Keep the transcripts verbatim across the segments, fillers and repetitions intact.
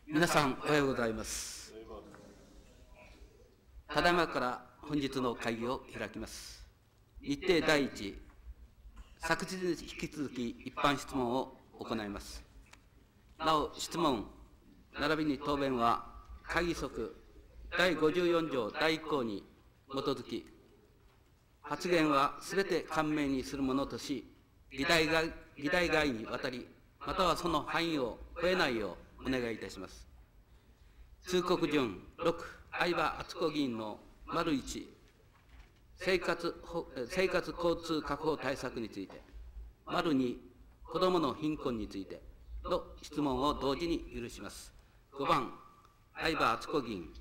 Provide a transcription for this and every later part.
皆さんおはようございます。ただいまから本日の会議を開きます。日程第一、昨日に引き続き一般質問を行います。なお、質問並びに答弁は会議則だいごじゅうよん条だいいっ項に基づき、発言はすべて簡明にするものとし、議題外議題外にわたり、またはその範囲を超えないようお願いいたします。通告順ろく、相葉敦子議員の丸いち、生活生活交通確保対策について、丸に、子どもの貧困についての質問を同時に許します。ごばん、相葉敦子議員。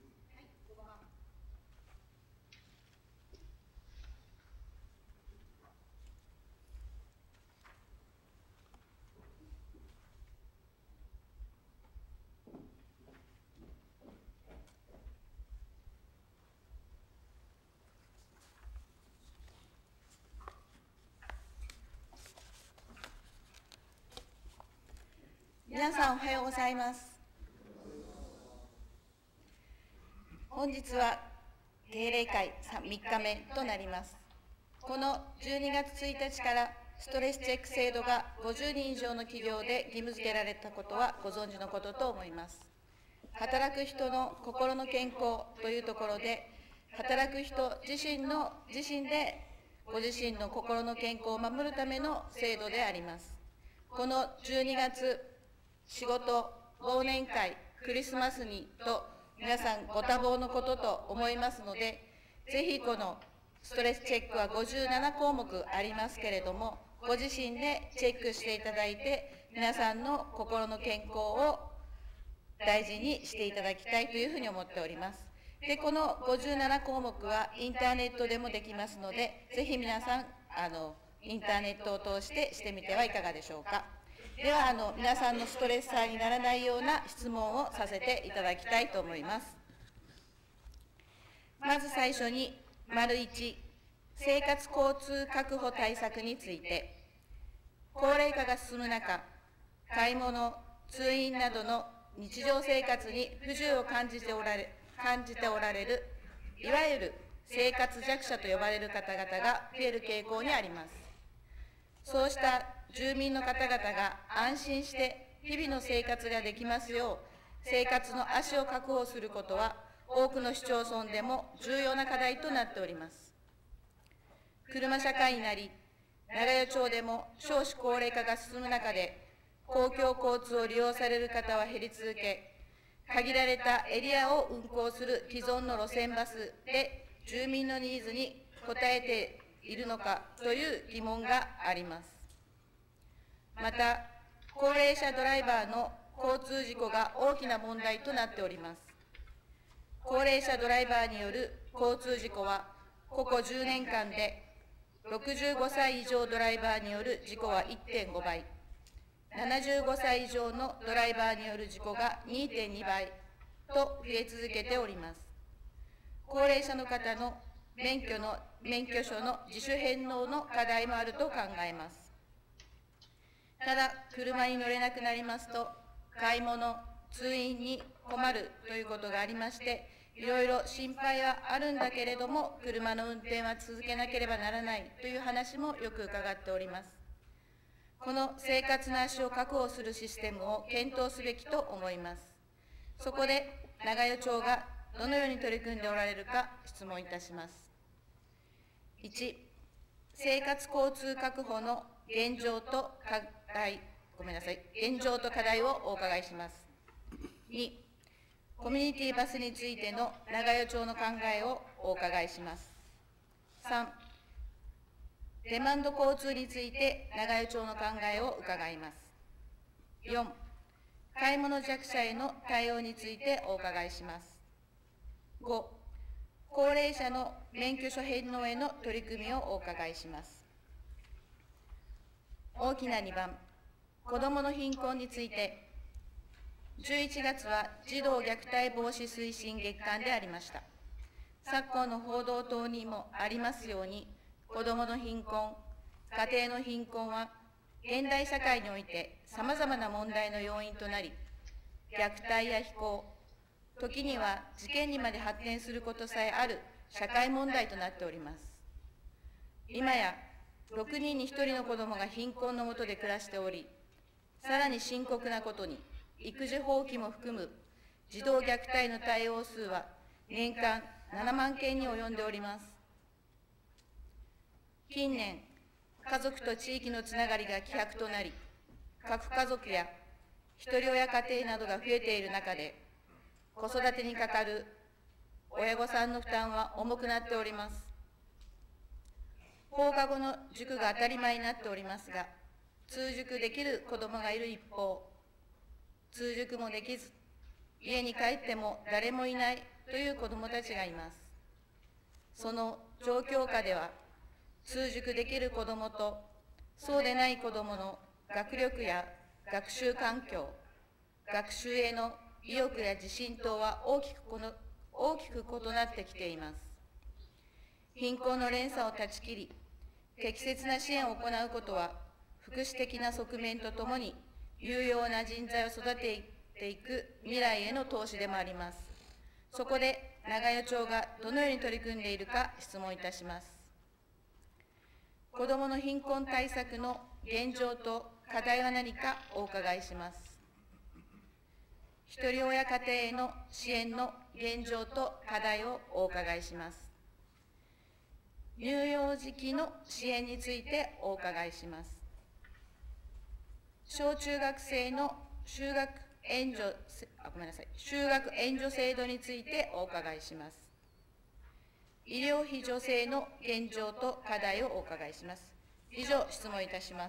皆さんおはようございます。本日は定例会みっかめとなります。このじゅうにがつついたちからストレスチェック制度がごじゅうにん以上の企業で義務付けられたことはご存知のことと思います。働く人の心の健康というところで、働く人自身の自身でご自身の心の健康を守るための制度であります。このじゅうにがつ、仕事、忘年会、クリスマスにと皆さんご多忙のことと思いますので、ぜひこのストレスチェックはごじゅうななこうもくありますけれども、ご自身でチェックしていただいて、皆さんの心の健康を大事にしていただきたいというふうに思っております。で、このごじゅうななこうもくはインターネットでもできますので、ぜひ皆さん、あのインターネットを通してしてみてはいかがでしょうか。ではあの、皆さんのストレッサーにならないような質問をさせていただきたいと思います。まず最初に、丸いち、生活交通確保対策について、高齢化が進む中、買い物、通院などの日常生活に不自由を感じておられ感じておられる、いわゆる生活弱者と呼ばれる方々が増える傾向にあります。そうした住民の方々が安心して日々の生活ができますよう、生活の足を確保することは、多くの市町村でも重要な課題となっております。車社会になり、長与町でも少子高齢化が進む中で、公共交通を利用される方は減り続け、限られたエリアを運行する既存の路線バスで住民のニーズに応えているのかという疑問があります。また、高齢者ドライバーの交通事故が大きな問題となっております。高齢者ドライバーによる交通事故は、ここじゅうねんかんでろくじゅうごさい以上ドライバーによる事故は いってんごばい、ななじゅうごさい以上のドライバーによる事故が にてんにばいと増え続けております。高齢者の方の免許の免許証の自主返納の課題もあると考えます。ただ、車に乗れなくなりますと、買い物、通院に困るということがありまして、いろいろ心配はあるんだけれども、車の運転は続けなければならないという話もよく伺っております。この生活の足を確保するシステムを検討すべきと思います。そこで、長与町がどのように取り組んでおられるか質問いたします。いち、生活交通確保の現状と課題、ごめんなさい、現状と課題をお伺いします。に、コミュニティバスについての長与町の考えをお伺いします。さん、デマンド交通について長与町の考えを伺います。よん、買い物弱者への対応についてお伺いします。ご、高齢者の免許証返納への取り組みをお伺いします。大きなにばん、子どもの貧困について、じゅういちがつは児童虐待防止推進月間でありました。昨今の報道等にもありますように、子どもの貧困、家庭の貧困は、現代社会においてさまざまな問題の要因となり、 虐待や非行、時には事件にまで発展することさえある社会問題となっております。今やろくにんにひとりの子どもが貧困の下で暮らしており、さらに深刻なことに、育児放棄も含む児童虐待の対応数は年間ななまんけんに及んでおります。近年、家族と地域のつながりが希薄となり、核家族やひとり親家庭などが増えている中で、子育てにかかる親御さんの負担は重くなっております。放課後の塾が当たり前になっておりますが、通塾できる子どもがいる一方、通塾もできず、家に帰っても誰もいないという子どもたちがいます。その状況下では、通塾できる子どもと、そうでない子どもの学力や学習環境、学習への意欲や自信等は大きくこの大きく異なってきています。貧困の連鎖を断ち切り、適切な支援を行うことは、福祉的な側面とともに、有用な人材を育てていく未来への投資でもあります。そこで、長与町がどのように取り組んでいるか質問いたします。子どもの貧困対策の現状と課題は何かお伺いします。ひとり親家庭への支援の現状と課題をお伺いします。乳幼児期の支援についてお伺いします。小中学生の就学援助、あ、ごめんなさい、就学援助制度についてお伺いします。医療費助成の現状と課題をお伺いします。以上、質問いたします。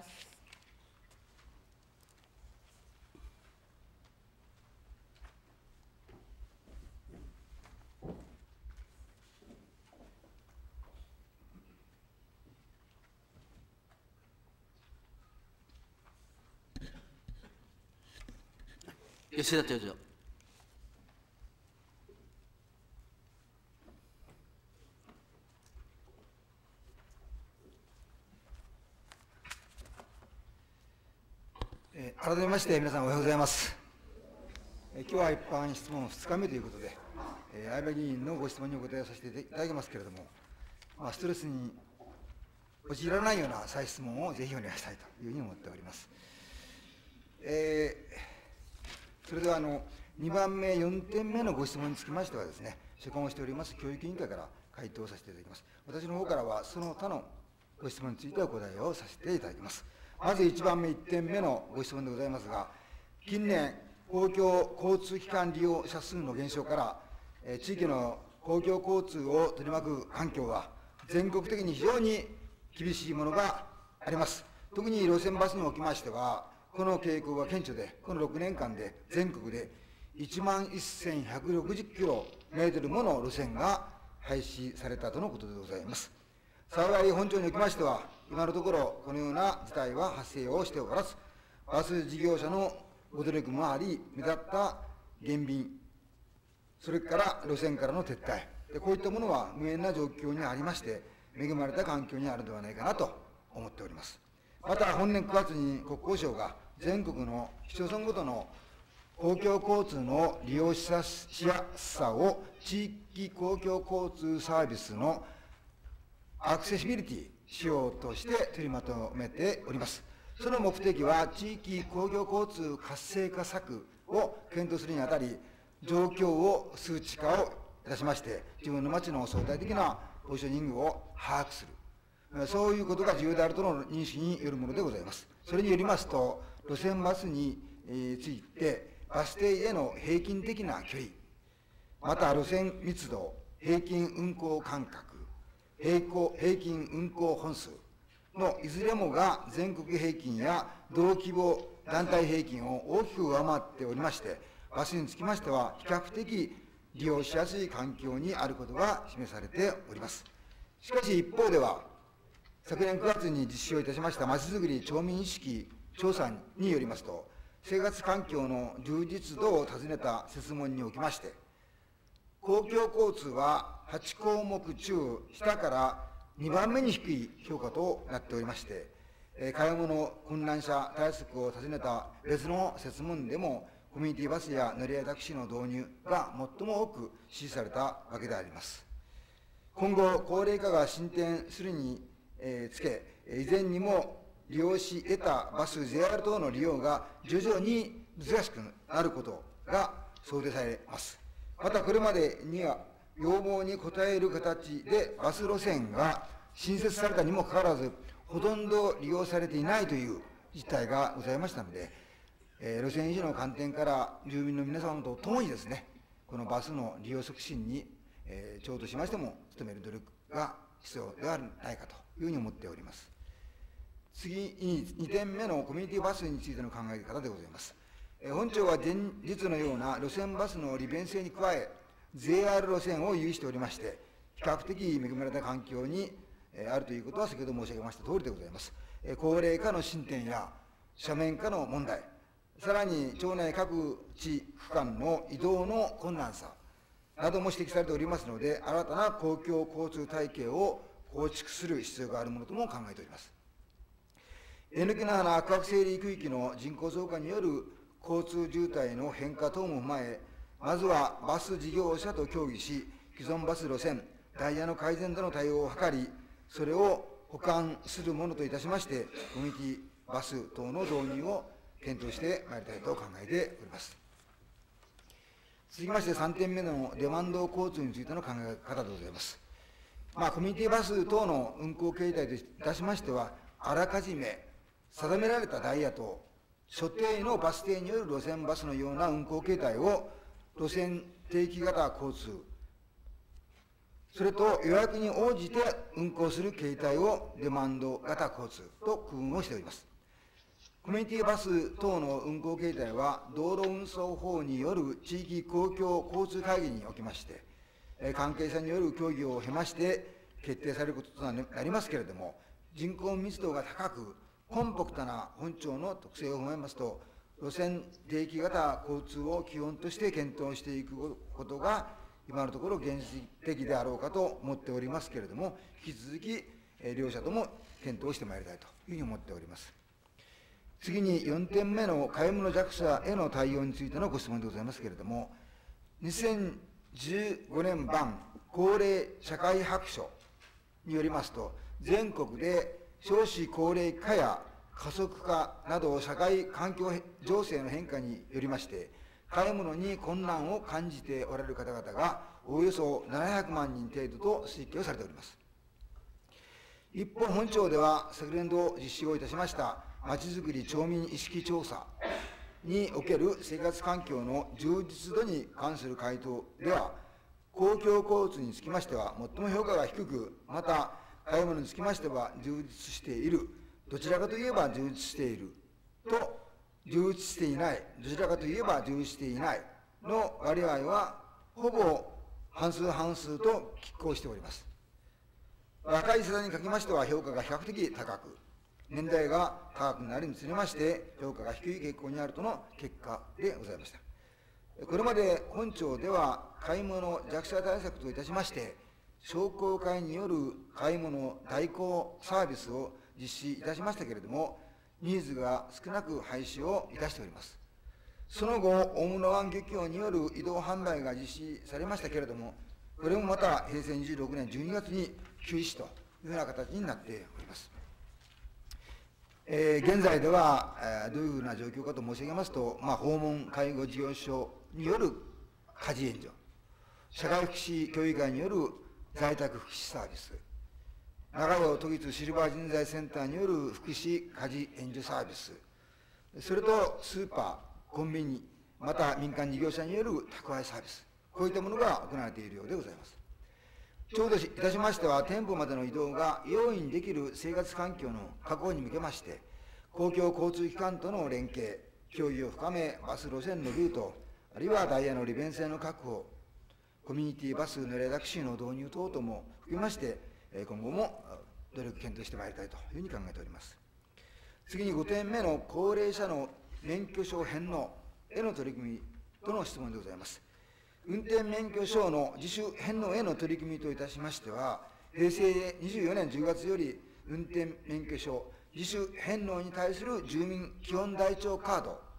吉田町長。 えー、改めまして皆さんおはようございます。えー、今日は一般質問ふつかめということで、えー、相葉議員のご質問にお答えさせていただきますけれども、まあ、ストレスに陥らないような再質問をぜひお願いしたいというふうに思っております。えー、それではあのにばんめ、よんてんめのご質問につきましてはですね、所管をしております教育委員会から回答させていただきます。私の方からはその他のご質問についてお答えをさせていただきます。まずいちばんめ、いってんめのご質問でございますが、近年、公共交通機関利用者数の減少から、えー、地域の公共交通を取り巻く環境は、全国的に非常に厳しいものがあります。特に路線バスにおきましては、この傾向が顕著で、このろくねんかんで全国でいちまんせんひゃくろくじゅっキロメートルもの路線が廃止されたとのことでございます。幸い本町におきましては、今のところこのような事態は発生をしておらず、バス事業者のご努力もあり、目立った減便、それから路線からの撤退、でこういったものは無縁な状況にありまして、恵まれた環境にあるのではないかなと思っております。また、本年くがつに国交省が全国の市町村ごとの公共交通の利用しやすさを地域公共交通サービスのアクセシビリティ仕様として取りまとめております。その目的は、地域公共交通活性化策を検討するにあたり、状況を数値化をいたしまして、自分の町の相対的なポジショニングを把握する、そういうことが重要であるとの認識によるものでございます。それによりますと、路線バスについて、バス停への平均的な距離、また路線密度、平均運行間隔、平行平均運行本数のいずれもが全国平均や同規模団体平均を大きく上回っておりまして、バスにつきましては、比較的利用しやすい環境にあることが示されております。しかし一方では、昨年くがつに実施をいたしましたまちづくり町民意識調査によりますと、生活環境の充実度を尋ねた設問におきまして、公共交通ははちこうもく中、下からにばんめに低い評価となっておりまして、買い物困難者対策を尋ねた別の設問でも、 コミュニティバスや乗り合いタクシーの導入が最も多く支持されたわけであります。今後、高齢化が進展するにつけ、以前にも利用し得たバス、ジェイアール 等の利用が徐々に難しくなることが想定されます。また、これまでには要望に応える形でバス路線が新設されたにもかかわらず、ほとんど利用されていないという実態がございましたので、えー、路線維持の観点から住民の皆様と共にですね、このバスの利用促進に、えー、町としましても努める努力が必要ではないかというふうに思っております。次ににてんめのコミュニティバスについての考え方でございます。えー、本町は前日のような路線バスの利便性に加え、ジェイアール 路線を有しておりまして、比較的恵まれた環境にあるということは先ほど申し上げましたとおりでございます。高齢化の進展や斜面化の問題、さらに町内各地区間の移動の困難さなども指摘されておりますので、新たな公共交通体系を構築する必要があるものとも考えております。N キナな区画整理区域の人口増加による交通渋滞の変化等も踏まえ、まずはバス事業者と協議し、既存バス路線、ダイヤの改善での対応を図り、それを補完するものといたしまして、コミュニティバス等の導入を検討してまいりたいと考えております。続きましてさんてんめのデマンド交通についての考え方でございます。まあ、コミュニティバス等の運行形態といたしましては、あらかじめ定められたダイヤと所定のバス停による路線バスのような運行形態を路線定期型交通、それと予約に応じて運行する形態をデマンド型交通と区分をしております。コミュニティバス等の運行形態は、道路運送法による地域公共交通会議におきまして、関係者による協議を経まして決定されることとなりますけれども、人口密度が高く、コンパクトな本町の特性を踏まえますと、路線定期型交通を基本として検討していくことが、今のところ現実的であろうかと思っておりますけれども、引き続き両者とも検討してまいりたいというふうに思っております。次によんてんめの買い物弱者への対応についてのご質問でございますけれども、にせんじゅうごねん版高齢社会白書によりますと、全国で少子高齢化や加速化など社会環境情勢の変化によりまして、買い物に困難を感じておられる方々がおおよそななひゃくまんにん程度と推計をされております。一方、本町では昨年度実施をいたしましたまちづくり町民意識調査における生活環境の充実度に関する回答では、公共交通につきましては最も評価が低く、また買い物につきましては充実している、どちらかといえば充実していると、充実していない、どちらかといえば充実していないの割合はほぼ半数半数と拮抗しております。若い世代にかけましては評価が比較的高く、年代が高くなるにつれまして評価が低い傾向にあるとの結果でございました。これまで本町では買い物弱者対策といたしまして、商工会による買い物代行サービスを実施いたしましたけれども、ニーズが少なく廃止をいたしております。その後、大室湾漁協による移動販売が実施されましたけれども、これもまた平成にじゅうろくねんじゅうにがつに休止というような形になっております。えー、現在では、えー、どういうふうな状況かと申し上げますと、まあ、訪問介護事業所による家事援助、社会福祉協議会による在宅福祉サービス、長尾都立シルバー人材センターによる福祉家事援助サービス、それとスーパー、コンビニ、また民間事業者による宅配サービス、こういったものが行われているようでございます。町といたしましては、店舗までの移動が容易にできる生活環境の確保に向けまして、公共交通機関との連携、協議を深め、バス路線のルート、あるいはダイヤの利便性の確保、コミュニティバス乗り合いタクシーの導入等々も含めまして、今後も努力検討してまいりたいというふうに考えております。次にごてんめの高齢者の免許証返納への取り組みとの質問でございます。運転免許証の自主返納への取り組みといたしましては、平成にじゅうよねんじゅうがつより運転免許証自主返納に対する住民基本台帳カード、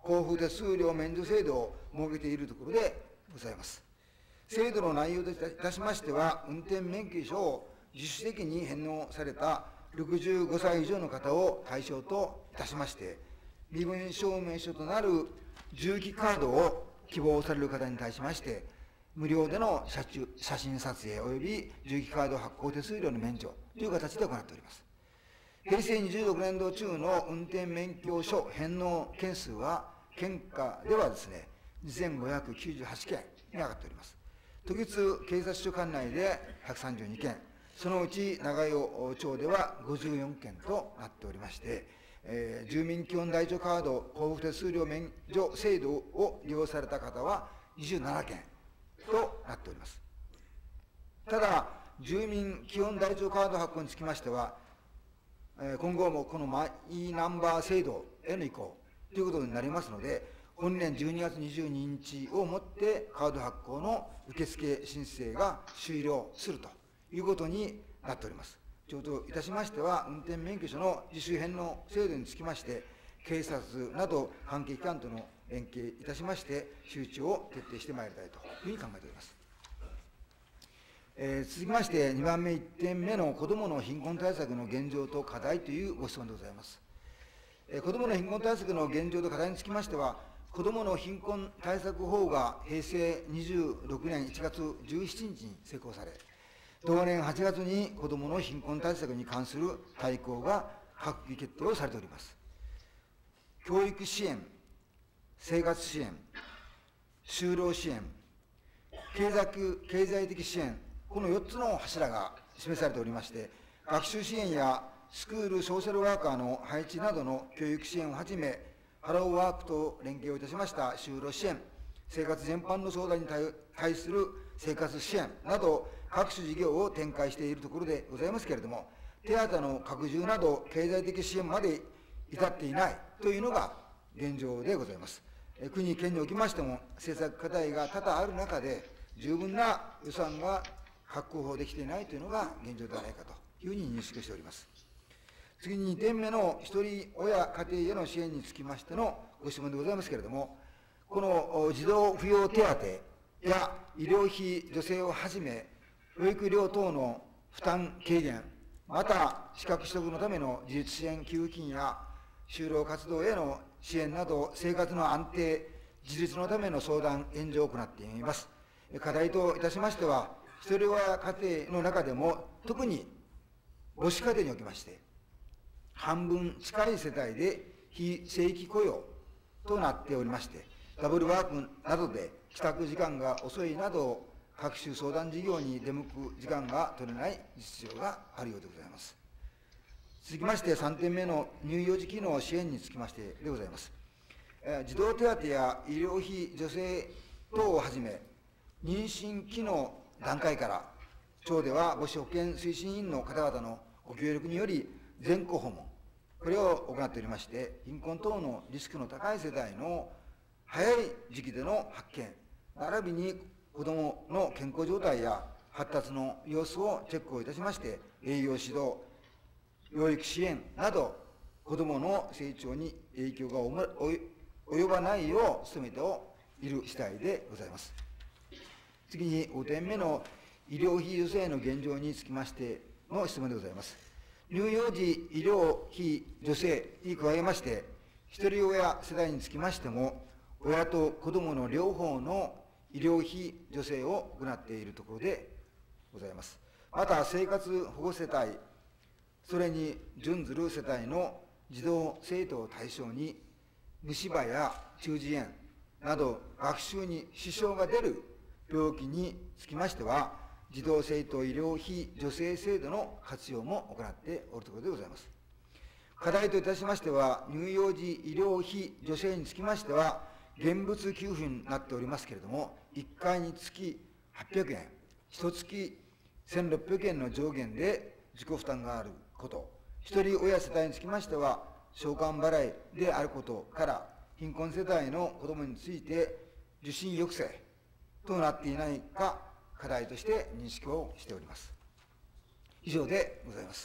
交付手数料免除制度を設けているところでございます。制度の内容といたしましては、運転免許証を自主的に返納されたろくじゅうごさい以上の方を対象といたしまして、身分証明書となる重機カードを希望される方に対しまして、無料での写中写真撮影及び重機カード発行手数料の免除という形で行っております。平成にじゅうろくねん度中の運転免許証返納件数は、県下ではですね、にせんごひゃくきゅうじゅうはちけんに上がっております。都立警察署管内でひゃくさんじゅうにけん、そのうち長与町ではごじゅうよんけんとなっておりまして、えー、住民基本台帳カード交付手数料免除制度を利用された方はにじゅうななけんとなっております。ただ、住民基本台帳カード発行につきましては、えー、今後もこのマイナンバー制度への移行ということになりますので、本年じゅうにがつにじゅうににちをもってカード発行の受付申請が終了するということになっております。ちょうどいたしましては、運転免許証の自主返納制度につきまして、警察など関係機関との連携いたしまして、周知を徹底してまいりたいというふうに考えております。えー、続きまして、にばんめいってんめの子どもの貧困対策の現状と課題というご質問でございます。えー、子どもの貧困対策の現状と課題につきましては、子どもの貧困対策法が平成にじゅうろくねんいちがつじゅうしちにちに施行され、同年はちがつに子どもの貧困対策に関する大綱が閣議決定をされております。教育支援、生活支援、就労支援、経済経済的支援、このよっつの柱が示されておりまして、学習支援やスクールソーシャルワーカーの配置などの教育支援をはじめ、ハローワークと連携をいたしました就労支援、生活全般の相談に対する生活支援など、各種事業を展開しているところでございますけれども、手当の拡充など、経済的支援まで至っていないというのが現状でございます。国、県におきましても、政策課題が多々ある中で、十分な予算が確保できていないというのが現状ではないかというふうに認識しております。次ににてんめの一人親家庭への支援につきましてのご質問でございますけれども、この児童扶養手当や医療費助成をはじめ、保育料等の負担軽減、また資格取得のための自立支援給付金や就労活動への支援など、生活の安定、自立のための相談、援助を行っています。課題といたしましては、一人親家庭の中でも、特に母子家庭におきまして、半分近い世帯で非正規雇用となっておりまして、ダブルワークなどで帰宅時間が遅いなど、各種相談事業に出向く時間が取れない実情があるようでございます。続きましてさんてんめの乳幼児機能支援につきましてでございます。児童手当や医療費助成等をはじめ、妊娠期の段階から、町では母子保健推進委員の方々のご協力により、全戸訪問、これを行っておりまして、貧困等のリスクの高い世帯の早い時期での発見、並びに子どもの健康状態や発達の様子をチェックをいたしまして、栄養指導、養育支援など、子どもの成長に影響が及ばないよう努めている次第でございます。次にごてんめの医療費助成の現状につきましての質問でございます。乳幼児医療費助成に加えまして、ひとり親世代につきましても、親と子どもの両方の医療費助成を行っているところでございます。また、生活保護世帯、それに準ずる世帯の児童生徒を対象に、虫歯や中耳炎など、学習に支障が出る病気につきましては、児童生徒医療費助成制度の活用も行っておるところでございます。課題といたしましては、乳幼児医療費助成につきましては、現物給付になっておりますけれども、いっかいにつきはっぴゃくえん、いちがつせんろっぴゃくえんの上限で自己負担があること、ひとり親世帯につきましては、償還払いであることから、貧困世帯の子どもについて、受診抑制となっていないか、課題として認識をしております。以上でございます。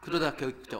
黒田教育長。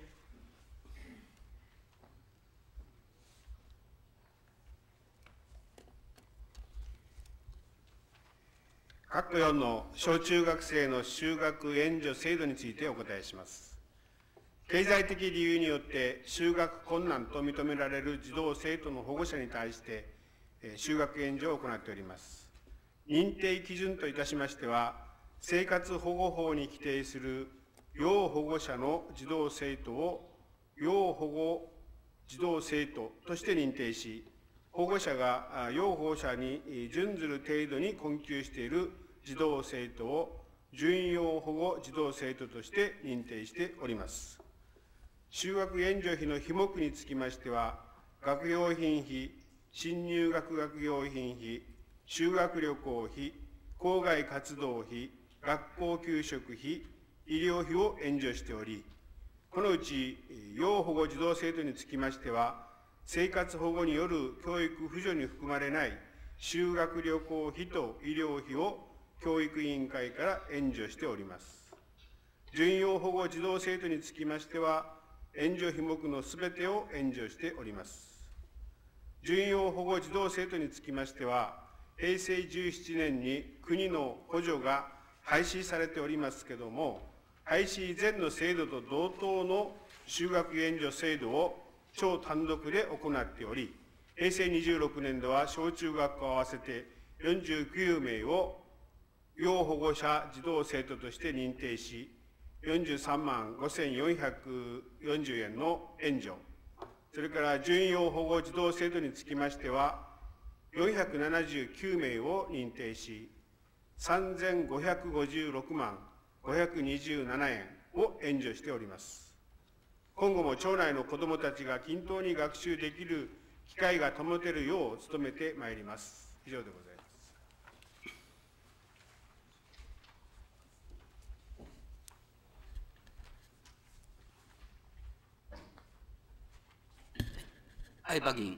各よんの小中学生の就学援助制度についてお答えします。経済的理由によって就学困難と認められる児童・生徒の保護者に対して就学援助を行っております。認定基準といたしましては、生活保護法に規定する要保護者の児童・生徒を要保護児童・生徒として認定し、保護者が要保護者に準ずる程度に困窮している児童・生徒を準要保護児童・生徒として認定しております。就学援助費の費目につきましては、学用品費、新入学学用品費、修学旅行費、校外活動費、学校給食費、医療費を援助しており、このうち要保護児童・生徒につきましては、生活保護による教育扶助に含まれない修学旅行費と医療費を教育委員会から援助しております。準要保護児童・生徒につきましては、援助費目のすべてを援助しております。準要保護児童・生徒につきましては、へいせいじゅうななねんに国の補助が廃止されておりますけれども、廃止以前の制度と同等の就学援助制度を町単独で行っており、へいせいにじゅうろくねん度は小中学校合わせてよんじゅうきゅうめいを要保護者児童・生徒として認定し、よんじゅうさんまんごせんよんひゃくよんじゅうえんの援助、それから準要保護児童・生徒につきましては、よんひゃくななじゅうきゅうめいを認定し、さんぜんごひゃくごじゅうろくまんごひゃくにじゅうななえんを援助しております。今後も町内の子どもたちが均等に学習できる機会が保てるよう努めてまいります。以上でございます。 相葉議員。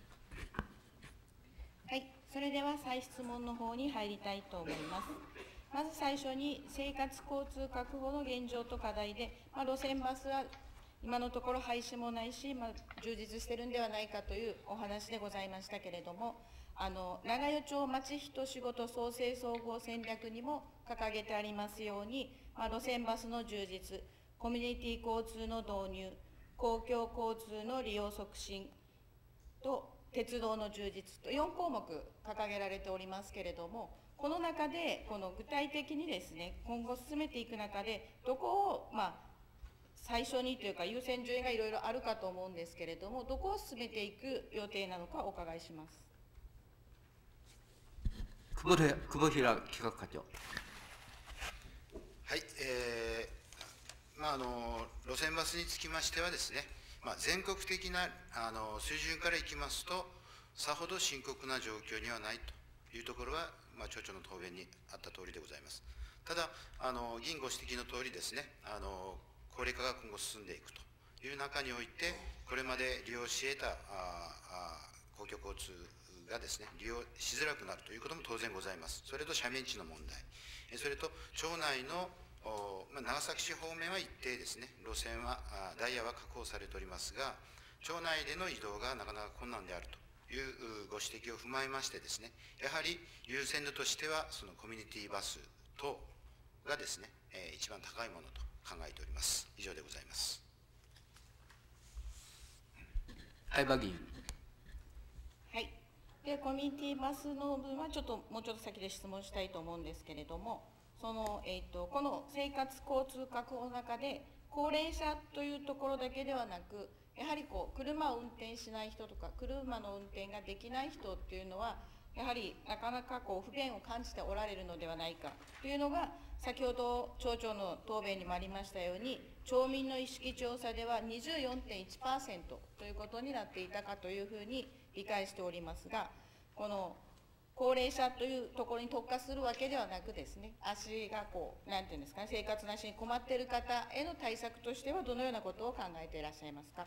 はい、それでは再質問の方に入りたいと思います。まず最初に、生活交通確保の現状と課題で、まあ、路線バスは今のところ廃止もないし、まあ、充実しているんではないかというお話でございましたけれども、あの長与町まちひと仕事創生総合戦略にも掲げてありますように、まあ、路線バスの充実、コミュニティ交通の導入、公共交通の利用促進と鉄道の充実とよんこうもく掲げられておりますけれども、この中でこの具体的にですね、今後進めていく中で、どこをまあ最初にというか優先順位がいろいろあるかと思うんですけれども、どこを進めていく予定なのかお伺いします。 久保平久保平企画課長。 はい、えーまあ、あの路線バスにつきましてはですね、まあ、全国的なあの水準からいきますと、さほど深刻な状況にはないというところは、まあ、町長の答弁にあった通りでございます。ただ、あの議員ご指摘の通りですね、あの高齢化が今後進んでいくという中において、これまで利用し得たああ公共交通がですね、利用しづらくなるということも当然ございます。それと斜面地の問題、それと町内のまあ、長崎市方面は一定ですね、路線は、ダイヤは確保されておりますが、町内での移動がなかなか困難であるというご指摘を踏まえましてですね、やはり優先度としては、そのコミュニティバス等がですね、えー、一番高いものと考えております。以上でございます。 相葉議員。 はい。で、コミュニティバスの分はちょっともうちょっと先で質問したいと思うんですけれども、そのえー、とこの生活交通確保の中で、高齢者というところだけではなく、やはりこう車を運転しない人とか、車の運転ができない人っていうのは、やはりなかなかこう不便を感じておられるのではないかというのが、先ほど町長の答弁にもありましたように、町民の意識調査では にじゅうよんてんいちパーセント ということになっていたかというふうに理解しておりますが、この高齢者というところに特化するわけではなくですね、足がこう、なんていうんですかね、生活なしに困っている方への対策としては、どのようなことを考えていらっしゃいますか。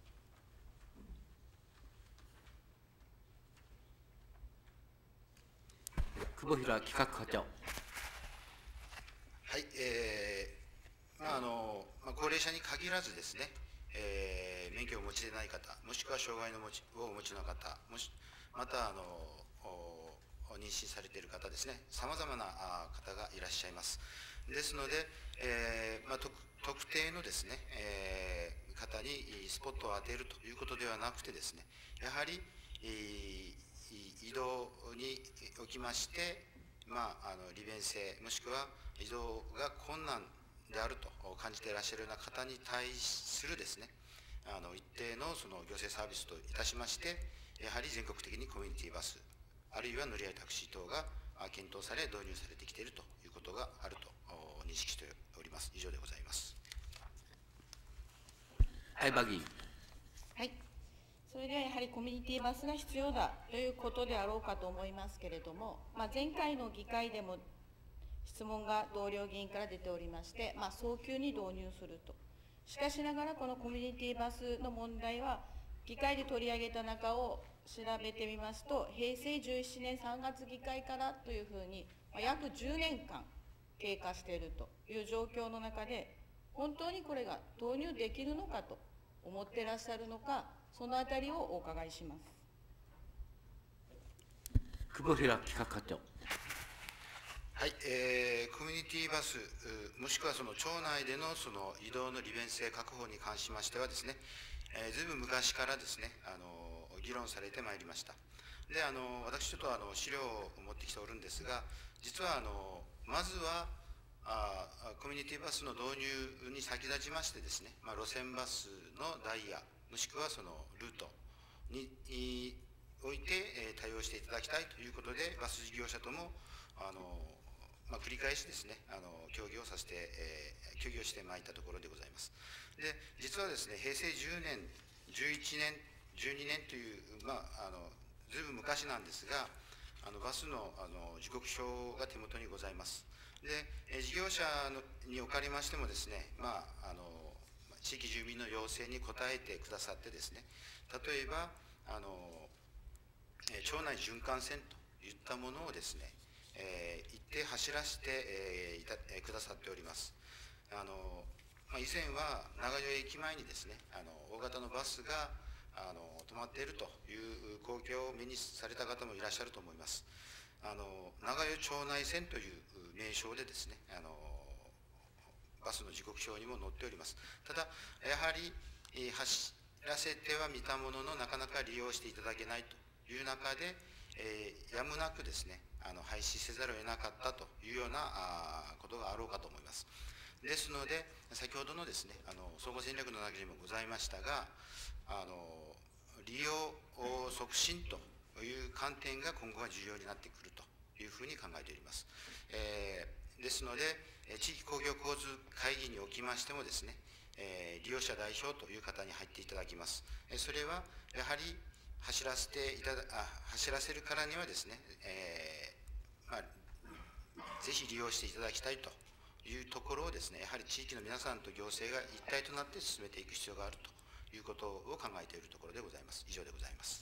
久保平企画課長。 はい、えーまああのまあ、高齢齢者に限らずですね、えー免許をお持ちでない方、もしくは障害の持ちをお持ちの方、もしまたあのお妊娠されている方ですね、さまざまなあ方がいらっしゃいます。ですので、えーまあ、特特定のですね、えー方にスポットを当てるということではなくてですね、やはり移動におきまして、まあ、あの利便性、もしくは移動が困難であると感じていらっしゃるような方に対するですね、あの一定のその行政サービスといたしまして、やはり全国的にコミュニティバス、あるいは乗り合いタクシー等が検討され、導入されてきているということがあると認識しております。以上でございます。 相葉議員。 はい、それではやはりコミュニティバスが必要だということであろうかと思いますけれども、まあ、前回の議会でも質問が同僚議員から出ておりまして、まあ、早急に導入すると。しかしながら、このコミュニティバスの問題は、議会で取り上げた中を調べてみますと、へいせいじゅうななねんさんがつ議会からというふうに、まあ、約じゅうねんかん経過しているという状況の中で、本当にこれが導入できるのかと思っていらっしゃるのか、そのあたりをお伺いします。 久保平企画課長。 はい、えー、コミュニティバス、もしくはその町内でのその移動の利便性確保に関しましてはですね、えー、ずいぶん昔からですね、あの議論されてまいりました。で、あの私ちょっとあの資料を持ってきておるんですが、実はあのまずはあコミュニティバスの導入に先立ちましてですね、まあ、路線バスのダイヤ、もしくはそのルートにおいて、えー、対応していただきたいということで、バス事業者ともあの、まあ、繰り返しですね、あの協議をさせて、えー、協議をしてまいったところでございます。で、実はですね、へいせいじゅうねん、じゅういちねん、じゅうにねんという、まあ、あのずいぶん昔なんですが、あのバスのあの時刻表が手元にございます。で、事業者のにおかれましてもですね、まあ、あの地域住民の要請に応えてくださってですね、例えばあの町内循環線といったものをですね、えー、一定走らせて、えー、いたえー、くださっております。あのまあ、以前は長与駅前にですね、あの大型のバスがあの止まっているという光景を目にされた方もいらっしゃると思います。あの長与町内線という名称でですね、あのバスの時刻表にも載っております。ただやはり、えー、走らせてはみたものの、なかなか利用していただけないという中で、えー、やむなくですね、あの廃止せざるを得なかったというようなあことがあろうかと思います。ですので、先ほどのですね、あの総合戦略の中にもございましたが、あの利用促進という観点が今後は重要になってくるというふうに考えております。えー、ですので、地域公共交通会議におきましてもですね、えー、利用者代表という方に入っていただきます。それはやはり走らせていただあ走らせるからにはですね、えーまあ、ぜひ利用していただきたいというところをですね、やはり地域の皆さんと行政が一体となって進めていく必要があるということを考えているところでございます。以上でございます。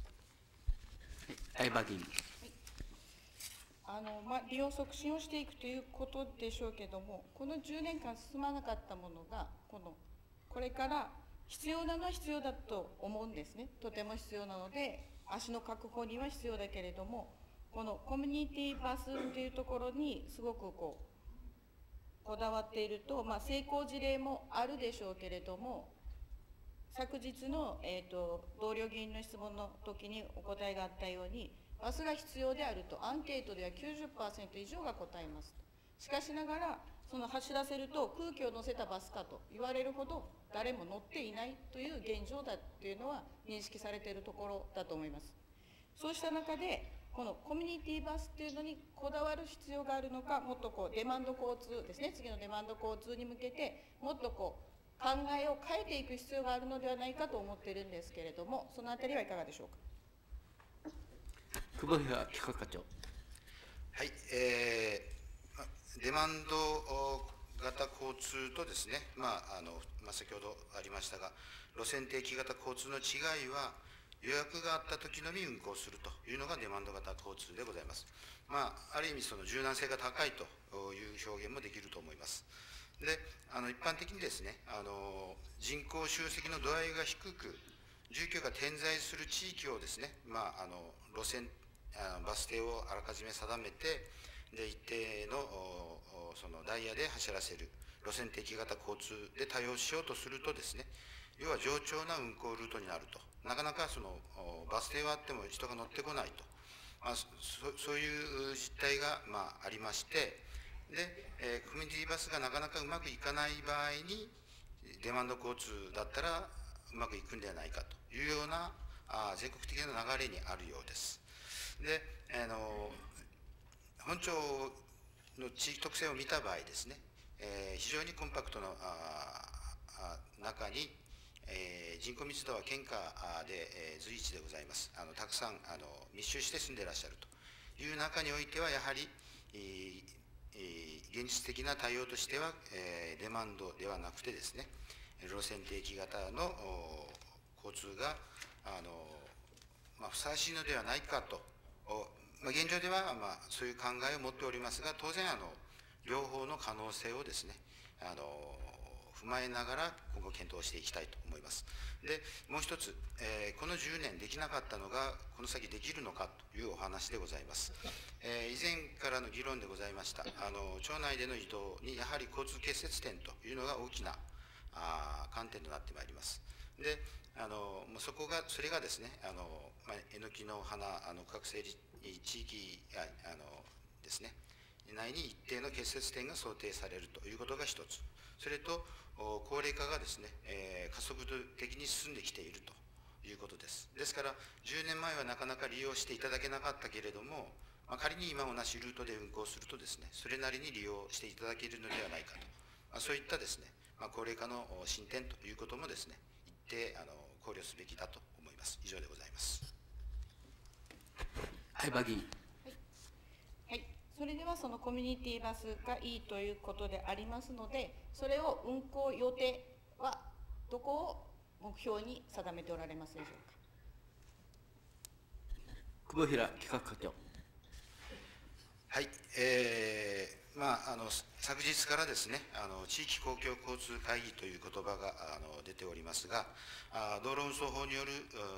相葉議員。 あのまあ、利用促進をしていくということでしょうけれども、このじゅうねんかん進まなかったものが、このこれから必要なのは必要だと思うんですね。とても必要なので、足の確保には必要だけれども、このコミュニティバスというところにすごくこうこだわっていると、まあ、成功事例もあるでしょうけれども、昨日の、えーと、同僚議員の質問の時にお答えがあったように、バスが必要であると、アンケートでは きゅうじゅっパーセント 以上が答えます。しかしながら、その走らせると空気を乗せたバスかと言われるほど、誰も乗っていないという現状だというのは認識されているところだと思います。そうした中で、このコミュニティバスというのにこだわる必要があるのか、もっとこうデマンド交通ですね、次のデマンド交通に向けて、もっとこう考えを変えていく必要があるのではないかと思っているんですけれども、そのあたりはいかがでしょうか。 久保平企画課長。 はい、えー、デマンド型交通とですね、まああのまあ、先ほどありましたが、路線定期型交通の違いは、予約があった時のみ運行するというのがデマンド型交通でございます。まあ、ある意味、その柔軟性が高いという表現もできると思います。 であの一般的にですね、あの人口集積の度合いが低く、住居が点在する地域をですね、まあ、あの路線あのバス停をあらかじめ定めて、で一定のそのダイヤで走らせる路線適型交通で対応しようとするとですね、要は冗長な運行ルートになると、なかなかそのバス停はあっても人が乗ってこないと、まあ、そ, そういう実態が、まあ、ありまして、で、えー、コミュニティバスがなかなかうまくいかない場合に、デマンド交通だったらうまくいくんではないかというようなあ全国的な流れにあるようです。で、あの本庁の地域特性を見た場合ですね、えー、非常にコンパクトなああ中に、えー、人口密度は県下で、えー、随一でございます。あのたくさんあの密集して住んでいらっしゃるという中においては、やはり、えーえー、現実的な対応としては、えー、デマンドではなくてですね、路線定期型の交通があの、まあ、ふさわしいのではないかと、まあ、現状では、まあ、そういう考えを持っておりますが、当然あの両方の可能性をですね、あの踏まえながら今後検討していきたいと思います。で、もう一つ、えー、このじゅうねんできなかったのがこの先できるのかというお話でございます。えー、以前からの議論でございました、あの町内での移動にやはり交通結節点というのが大きなあ観点となってまいります。で、あのそこがそれがですね、あの、まあ、えのきの花あの区画整理地域ああのですね内に一定の結節点が想定されるということが一つ、それと高齢化がですね、えー、加速度的に進んできているということです。ですからじゅうねんまえはなかなか利用していただけなかったけれども、まあ、仮に今同じルートで運行するとですね、それなりに利用していただけるのではないかと、まあ、そういったですね、まあ、高齢化の進展ということもですね、一定あの考慮すべきだと思います。以上でございます。 相葉議員。 はい、それではそのコミュニティバスがいいということでありますので、それを運行予定はどこを目標に定めておられますでしょうか。 久保平企画課長。 はい、えーまあ、あの昨日からですね、あの地域公共交通会議という言葉があの出ておりますが、あ道路運送法による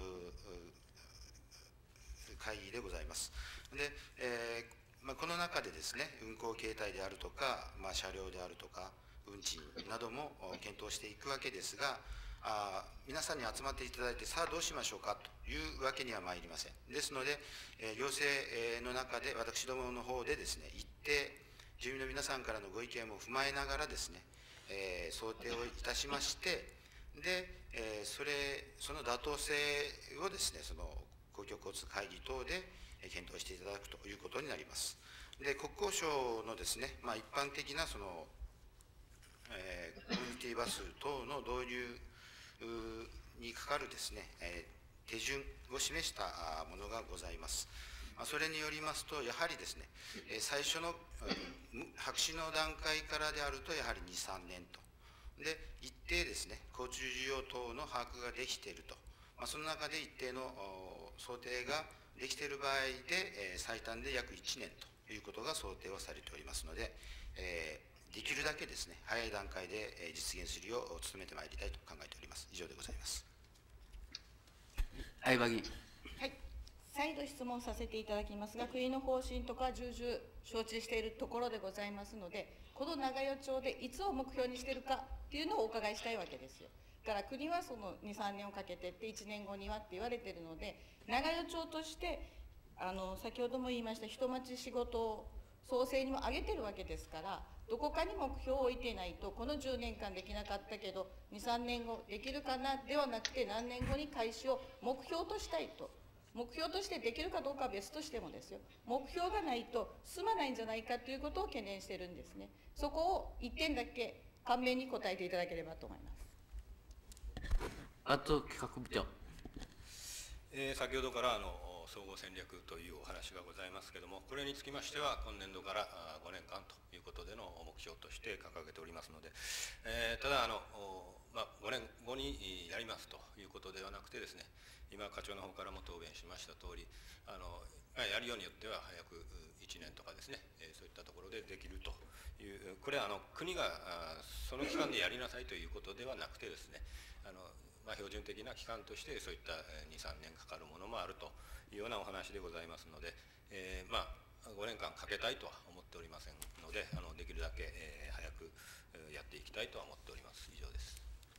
会議でございます。で、えーまあ、この中でですね、運行形態であるとか、まあ、車両であるとか、運賃なども検討していくわけですが、あ皆さんに集まっていただいて、さあどうしましょうかというわけにはまいりません。ですので、えー、行政の中で、私どもの方でですね、一定、住民の皆さんからのご意見も踏まえながらですね、えー、想定をいたしまして、で、えー、それ、その妥当性をですね、その公共交通会議等で検討していただくということになります。で、国交省のですね、まあ、一般的なその、えー、コミュニティバス等の導入にかかるですね、えー、手順を示したものがございます。それによりますと、やはりですね、最初の白紙の段階からであると、やはりに、さんねんと。で、一定ですね、交通需要等の把握ができていると。まあ、その中で一定の想定ができている場合で、最短で約いちねんということが想定をされておりますので、えーできるだけですね、早い段階で実現するよう努めてまいりたいと考えております。以上でございます。 相葉議員。 はい、再度質問させていただきますが、国の方針とか重々承知しているところでございますので、この長与町でいつを目標にしているかっていうのをお伺いしたいわけですよ。だから国はそのに、さんねんをかけてっていちねんごにはって言われているので、長与町としてあの先ほども言いました人待ち仕事を創生にも上げてるわけですから、どこかに目標を置いてないと、このじゅうねんかんできなかったけどに、さんねんごできるかなではなくて、何年後に開始を目標としたいと、目標としてできるかどうかは別としてもですよ、目標がないと進まないんじゃないかということを懸念しているんですね。そこをいってんだけ簡明に答えていただければと思います。 あと企画部長。 えー、先ほどからあの総合戦略というお話がございますけれども、これにつきましては今年度からごねんかんということでの目標として掲げておりますので、えー、ただあの、まあ、ごねんごにやりますということではなくてですね、今課長の方からも答弁しました通り、あのやるようによっては早くいちねんとかですね、そういったところでできるという、これはあの国がその期間でやりなさいということではなくてですね、あのまあ、標準的な期間としてそういったにさんねんかかるものもあるというようなお話でございますので、えー、まあごねんかんかけたいとは思っておりませんので、あのできるだけ、えー、早くやっていきたいとは思っております。以上です。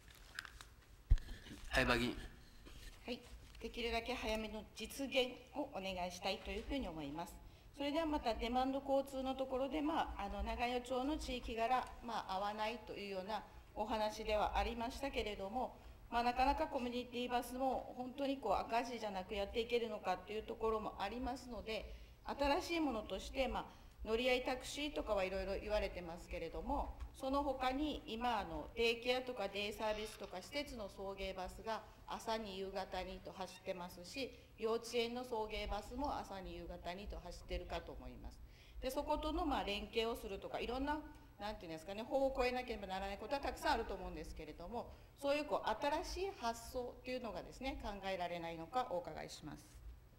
相葉議員。 はい、できるだけ早めの実現をお願いしたいというふうに思います。それではまたデマンド交通のところで、まあ、あの長与町の地域柄、まあ、合わないというようなお話ではありましたけれども、まあ、なかなかコミュニティバスも本当にこう赤字じゃなくやっていけるのかというところもありますので、新しいものとして、まあ、乗り合いタクシーとかはいろいろ言われてますけれども、その他に今あのデイケアとかデイサービスとか施設の送迎バスが朝に夕方にと走ってますし、幼稚園の送迎バスも朝に夕方にと走ってるかと思います。でそことのまあ連携をするとか、いろんななんていうんですかね、法を超えなければならないことはたくさんあると思うんですけれども、そういうこう新しい発想というのがですね、考えられないのかお伺いします。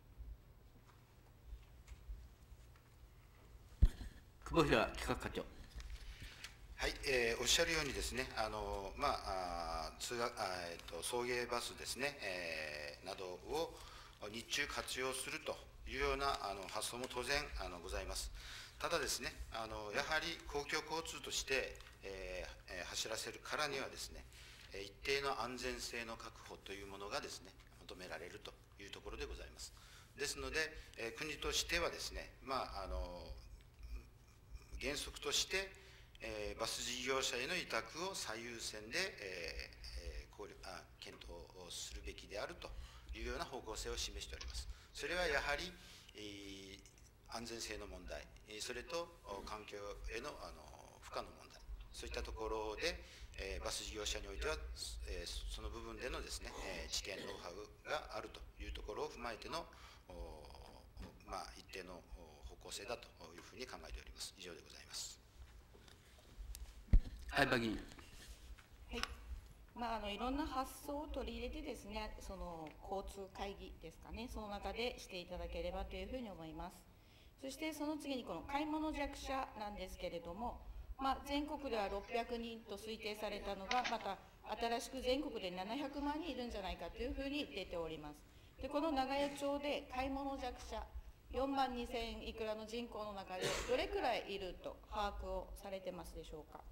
久保平企画課長。 はい、えー、おっしゃるようにですね、あのまあ、あ通学あ、えー、と送迎バスですね、えー、などを日中活用するというようなあの発想も当然あのございます。ただですね、あのやはり公共交通として、えー、走らせるからにはですね、一定の安全性の確保というものがですね、求められるというところでございます。ですので、えー、国としてはですね、まあ、あの原則として、えー、バス事業者への委託を最優先で、えー、考慮あ検討をするべきであるというような方向性を示しております。それはやはり、えー、安全性の問題、それと環境への、あの負荷の問題、そういったところで、えー、バス事業者においては、えー、その部分でのですね、えー、知見ノウハウがあるというところを踏まえての、まあ、一定の方向性だというふうに考えております。以上でございます。 相葉議員。 はい、まあ、あのいろんな発想を取り入れてですね、その交通会議ですかね、その中でしていただければというふうに思います。そしてその次にこの買い物弱者なんですけれども、まあ、全国ではろっぴゃくにんと推定されたのが、また新しく全国でななひゃくまんにんいるんじゃないかというふうに出ております。でこの長与町で買い物弱者よんまんにせんいくらの人口の中でどれくらいいると把握をされてますでしょうか。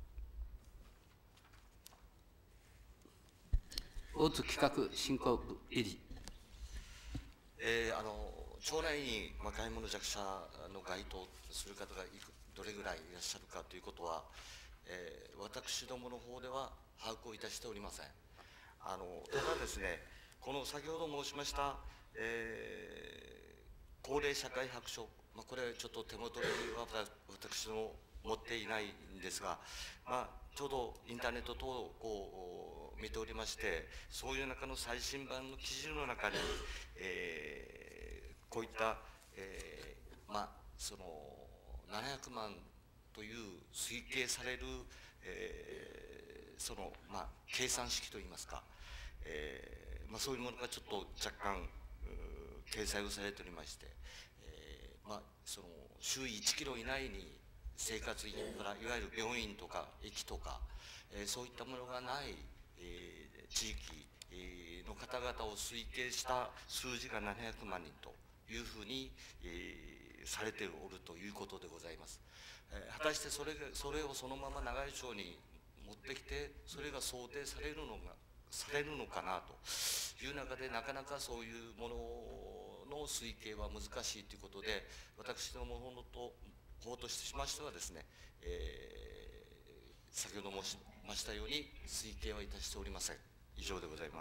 大津企画振興部理事。 えー、あの町内に、まあ、買い物弱者の該当する方がいくどれぐらいいらっしゃるかということは、えー、私どもの方では把握をいたしておりません。あのただですね、この先ほど申しました、えー、高齢社会白書、まあ、これはちょっと手元には私の持っていないんですが、まあ、ちょうどインターネット等をこう見ておりまして、そういう中の最新版の記事の中に、えー、こういった、えー、まあそのななひゃくまんという推計される、えー、そのまあ計算式といいますか、えーまあ、そういうものがちょっと若干掲載をされておりまして、えーまあ、その周囲いちキロ以内に生活インフラ、いわゆる病院とか駅とか、えー、そういったものがない、えー、地域、えー、の方々を推計した数字がななひゃくまんにんというふうに、えー、されておるということでございます。えー、果たしてそれがそれをそのまま長与町に持ってきて、それが想定されるのがされるのかなという中で、なかなかそういうものの推計は難しいということで、私どものと法としましてはですね、えー、先ほど申しましたように推計はいたしておりません。以上でございます。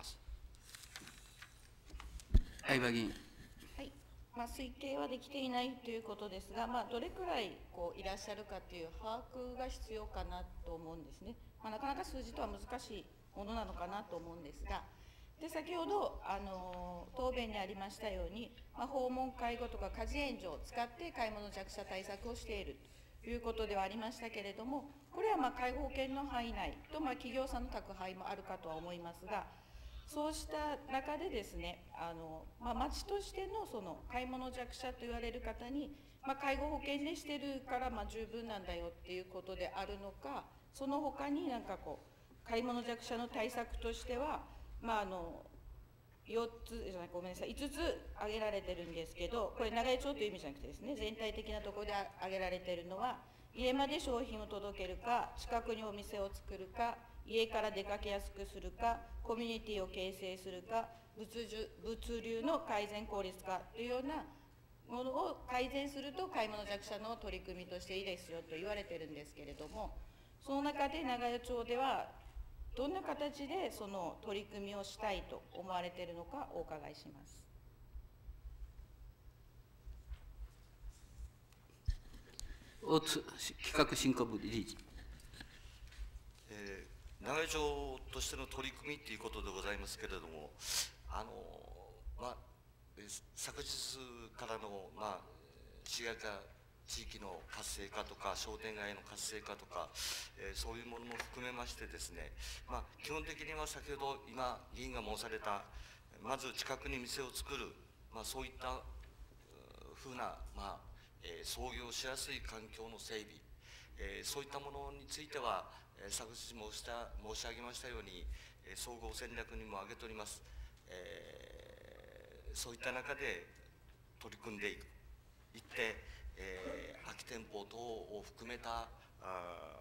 相葉議員。 はい、まあ、推計はできていないということですが、まあ、どれくらいこういらっしゃるかという把握が必要かなと思うんですね。まあ、なかなか数字とは難しいものなのかなと思うんですが、で先ほどあの答弁にありましたように、まあ、訪問介護とか家事援助を使って買い物弱者対策をしているということではありましたけれども、これはまあ介護保険の範囲内と、まあ、企業さんの宅配もあるかとは思いますが、 そうした中でですね、あの、まあ、町としてのその買い物弱者と言われる方に、まあ、介護保険でしてるからまあ十分なんだよっていうことであるのか、その他になんかこう買い物弱者の対策としては、まあ、あのよっつじゃないごめんなさいいつつ挙げられてるんですけど、これ長井町という意味じゃなくてですね、全体的なところで挙げられているのは、家まで商品を届けるか、近くにお店を作るか、家から出かけやすくするか、コミュニティを形成するか、物流物流の改善効率化というようなものを改善すると買い物弱者の取り組みとしていいですよと言われてるんですけれども、その中で長与町ではどんな形でその取り組みをしたいと思われているのかお伺いします。 大津企画振興部理事。 えー、長与町としての取り組みということでございますけれども、あのまあ昨日からの、まあ、市街化地域の活性化とか商店街の活性化とか、えー、そういうものも含めましてですね、まあ、基本的には先ほど今議員が申されたまず近くに店を作る、まあ、そういったふうな、まあえー、創業しやすい環境の整備、えー、そういったものについては、えー、昨日申した申し上げましたように、えー、総合戦略にも挙げております。えーそういった中で取り組んでいくいって、えー、空き店舗等を含めたあ、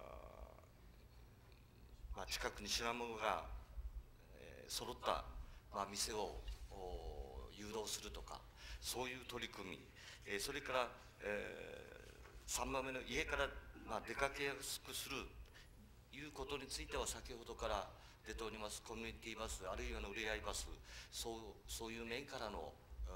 まあ、近くに品物が、えー、揃った、まあ、店を誘導するとか、そういう取り組み、えー、それから、えー、さんばんめの家から、まあ、出かけやすくするいうことについては先ほどから出ておりますコミュニティバス、あるいはの売り合いバス、そうそういう面からの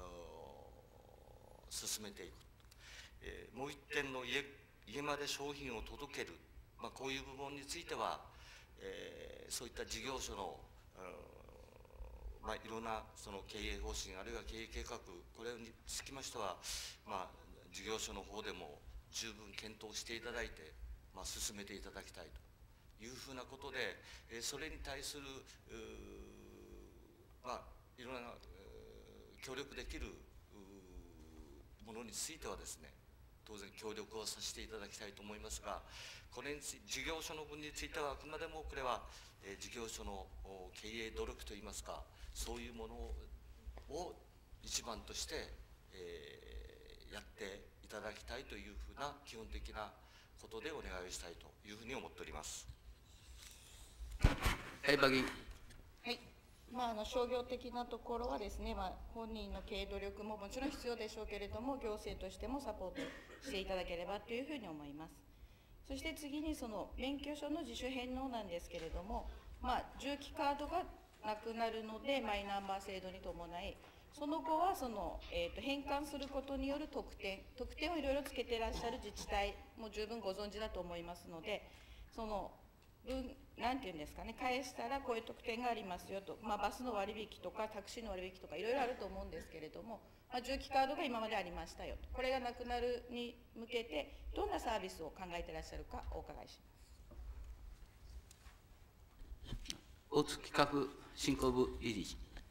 進めていく、えー、もう一点の 家, 家まで商品を届ける、まあ、こういう部分については、えー、そういった事業所の、まあ、いろんなその経営方針あるいは経営計画、これにつきましては、まあ、事業所の方でも十分検討していただいて、まあ、進めていただきたいというふうなことで、それに対するまあいろんな協力できるものについてはですね、当然協力をさせていただきたいと思いますが、これについて事業所の分についてはあくまでもこれは、えー、事業所の経営努力といいますか、そういうものを一番として、えー、やっていただきたいというふうな基本的なことでお願いをしたいというふうに思っております。 相葉議員。 はい、まあ、あの商業的なところはですね、まあ、本人の経営努力ももちろん必要でしょうけれども、行政としてもサポートしていただければというふうに思います。そして次にその免許証の自主返納なんですけれども、まあ、重機カードがなくなるのでマイナンバー制度に伴い、その後はその、えー、と返還することによる特典特典をいろいろつけていらっしゃる自治体も十分ご存知だと思いますので、その分なんていうんですかね、返したらこういう特典がありますよと、まあ、バスの割引とかタクシーの割引とかいろいろあると思うんですけれども、まあ、重機カードが今までありましたよと、これがなくなるに向けてどんなサービスを考えていらっしゃるかお伺いします。 大津企画振興部理事。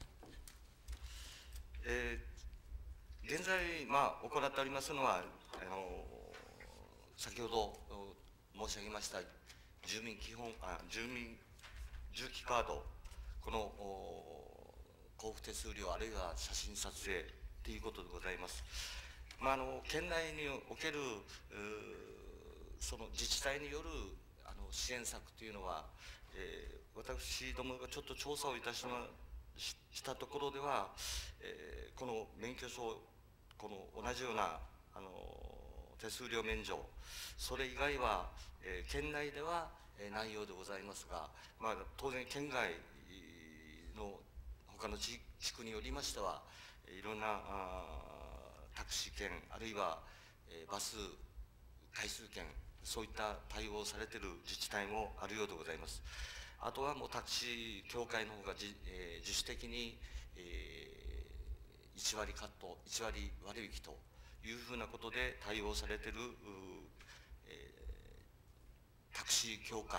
えー、現在、まあ、行っておりますのは、あの先ほど申し上げました住民基本あ住民重機カード、この交付手数料あるいは写真撮影ということでございます。まあ、あの県内におけるその自治体によるあの支援策というのは、えー、私どもがちょっと調査をいたしましたところでは、えー、この免許証、この同じようなあの手数料免除、それ以外は、えー、県内では、えー、ないようでございますが、まあ、当然県外の他の地区によりましては、いろんなタクシー券あるいは、えー、バス回数券、そういった対応をされている自治体もあるようでございます。あとはもうタクシー協会の方がじ、えー、自主的に、えー、いち割カットいち割割引というふうなことで対応されている、えー、タクシー協会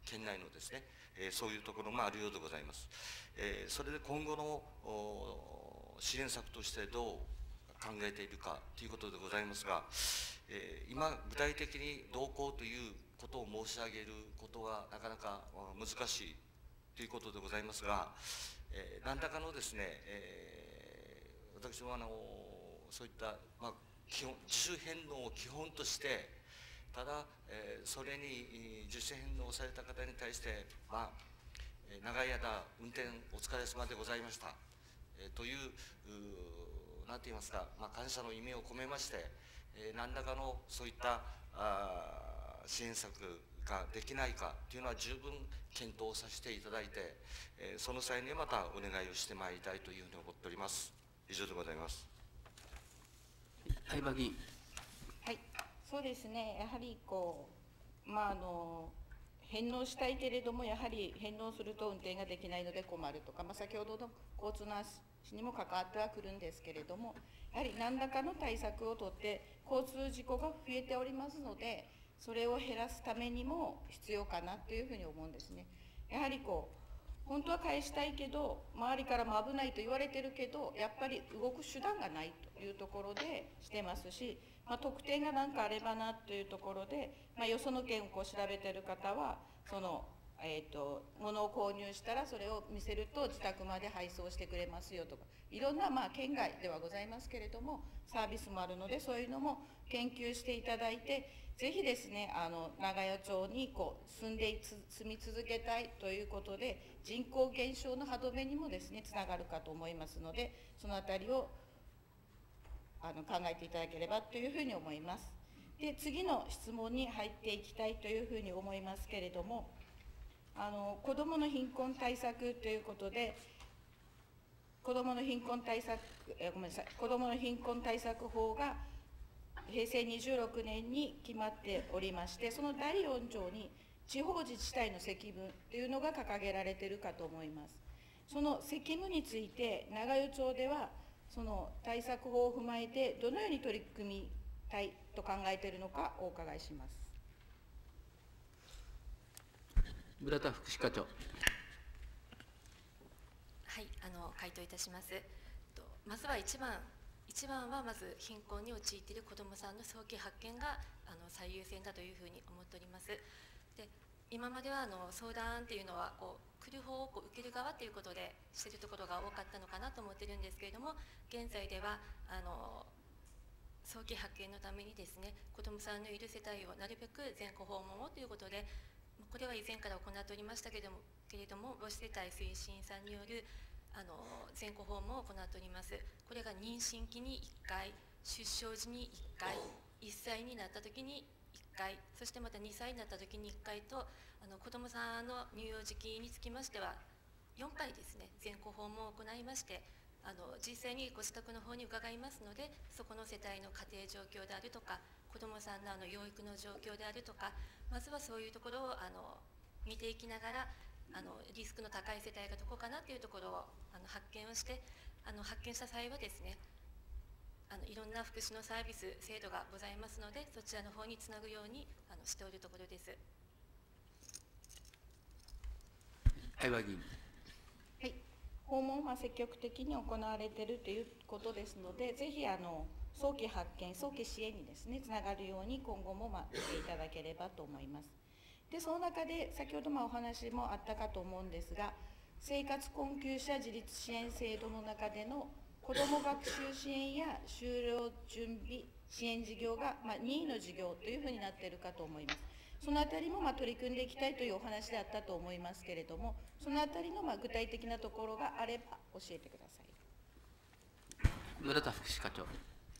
県内のですね、えー、そういうところもあるようでございます。えー、それで今後の支援策としてどう考えているかということでございますが、えー、今具体的にどうこうということを申し上げることはなかなか難しいということでございますが、えー、何らかのですね、えー、私もあのそういった、まあ、基本自主返納を基本として、ただ、えー、それに自主返納された方に対して、まあ、長い間運転お疲れ様でございました、えー、という何て言いますか、まあ、感謝の意味を込めまして、えー、何らかのそういったあ支援策ができないかというのは十分検討させていただいて、えー、その際にまたお願いをしてまいりたいというふうに思っております。以上でございます。 相葉議員。 はい、そうですね、やはりこう、まあ、あの返納したいけれども、やはり返納すると運転ができないので困るとか、まあ、先ほどの交通の足にも関わってはくるんですけれども、やはり何らかの対策をとって交通事故が増えておりますので、それを減らすためにも必要かなというふうに思うんですね。やはりこう本当は返したいけど、周りからも危ないと言われてるけど、やっぱり動く手段がないというところでしてますし、まあ、特典が何かあればなというところで、まあ、よその件をこう調べてる方は、その、えーと、物を購入したらそれを見せると自宅まで配送してくれますよとか、いろんな、まあ、県外ではございますけれども、サービスもあるので、そういうのも研究していただいて、ぜひですね、あの長与町にこう住んで住み続けたいということで、人口減少の歯止めにもですね、つながるかと思いますので、そのあたりをあの考えていただければというふうに思います。で、次の質問に入っていきたいというふうに思いますけれども、あの子どもの貧困対策ということで、子どもの貧困対策、えごめんなさい、子どもの貧困対策法がへいせいにじゅうろくねんに決まっておりまして、そのだいよん条に地方自治体の責務というのが掲げられているかと思います。その責務について、長与町ではその対策法を踏まえてどのように取り組みたいと考えているのかお伺いします。 村田福祉課長。 はい、あの回答いたします。とまずは一番一番はまず貧困に陥っている子どもさんの早期発見があの最優先だというふうに思っております。で、今まではあの相談っていうのはこう来る方をこう受ける側ということでしているところが多かったのかなと思ってるんですけれども、現在ではあの早期発見のためにですね、子どもさんのいる世帯をなるべく全戸訪問をということで、これは以前から行っておりましたけれども、けれども母子世帯推進さんによるあの全戸訪問を行っております。これが妊娠期にいっかい、出生時にいっかい、いっさいになった時にいっかい、そしてまたにさいになった時にいっかいと、あの子どもさんの乳幼児期につきましてはよんかいですね、全戸訪問を行いまして、あの実際にご自宅の方に伺いますので、そこの世帯の家庭状況であるとか、子どもさんのあの養育の状況であるとか、まずはそういうところをあの見ていきながら、あのリスクの高い世帯がどこかなというところをあの発見をして、あの発見した際はですね、あのいろんな福祉のサービス制度がございますので、そちらの方につなぐようにあのしておるところです。 相葉議員。 はい、訪問は積極的に行われているということですので、ぜひあの早期発見、早期支援にですね、つながるように今後もまあしていただければと思います。で、その中で先ほどもお話もあったかと思うんですが、生活困窮者自立支援制度の中での子ども学習支援や就労準備支援事業が、まあ、任意の事業というふうになっているかと思います。そのあたりもまあ取り組んでいきたいというお話であったと思いますけれども、そのあたりのまあ具体的なところがあれば教えてください。 村田福祉課長。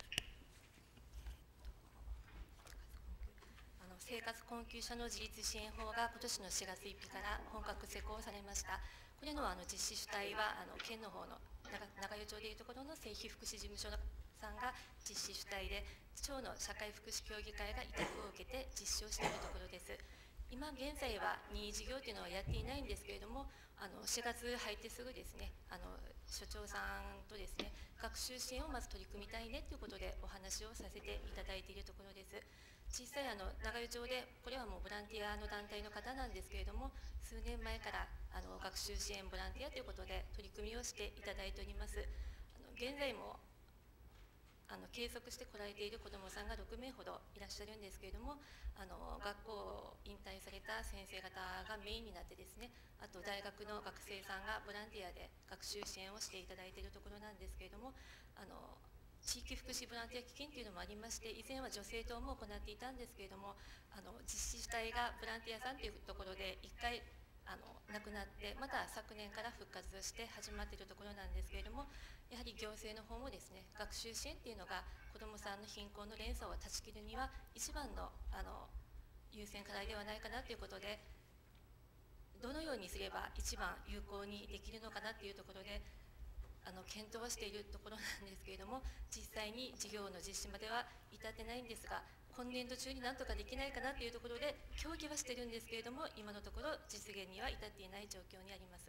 生活困窮者の自立支援法が今年のしがつついたちから本格施行されました。これのあの実施主体はあの県の方の長与町でいうところの生費福祉事務所さんが実施主体で、町の社会福祉協議会が委託を受けて実施をしているところです。今現在は任意事業というのはやっていないんですけれども、あのしがつ入ってすぐですね、あの所長さんとですね、学習支援をまず取り組みたいねということでお話をさせていただいているところです。 実際あの長与町でこれはもうボランティアの団体の方なんですけれども、数年前からあの学習支援ボランティアということで取り組みをしていただいております。あの現在もあの継続して来られている子どもさんがろくめいほどいらっしゃるんですけれども、あの学校を引退された先生方がメインになってですね、あと大学の学生さんがボランティアで学習支援をしていただいているところなんですけれども、あの地域福祉ボランティア基金というのもありまして、以前は女性党も行っていたんですけれども、あの実施主体がボランティアさんというところでいっかいあのなくなって、また昨年から復活して始まっているところなんですけれども、やはり行政の方もですね、学習支援っていうのが子どもさんの貧困の連鎖を断ち切るには一番のあの優先課題ではないかなということで、どのようにすれば一番有効にできるのかなというところであの検討はしているところなんですけれども、実際に事業の実施までは至ってないんですが、今年度中になんとかできないかなというところで協議はしてるんですけれども、今のところ実現には至っていない状況にあります。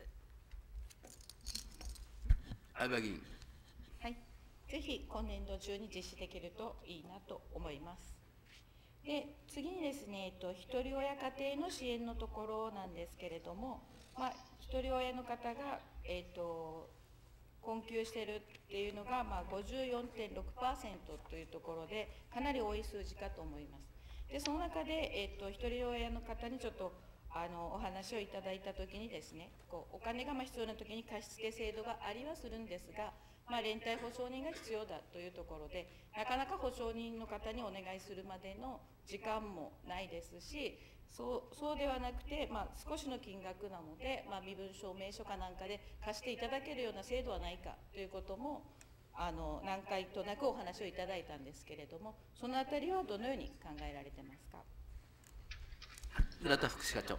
相葉議員。 はい、ぜひ今年度中に実施できるといいなと思います。で次にですね、えっと、ひとり親家庭の支援のところなんですけれども、まあ、ひとり親の方が、えっと、困窮しているっていうのが、まあ、ごじゅうよんてんろくパーセント というところで、かなり多い数字かと思います。でその中で、えっと、ひとり親の方にちょっとあのお話をいただいたときにですね、こうお金がまあ必要なときに貸付制度がありはするんですが、まあ、連帯保証人が必要だというところで、なかなか保証人の方にお願いするまでの時間もないですし、そう、そうではなくて、まあ、少しの金額なので、まあ、身分証明書かなんかで貸していただけるような制度はないかということも、あの何回となくお話をいただいたんですけれども、そのあたりはどのように考えられてますか。 村田副社長。 はい、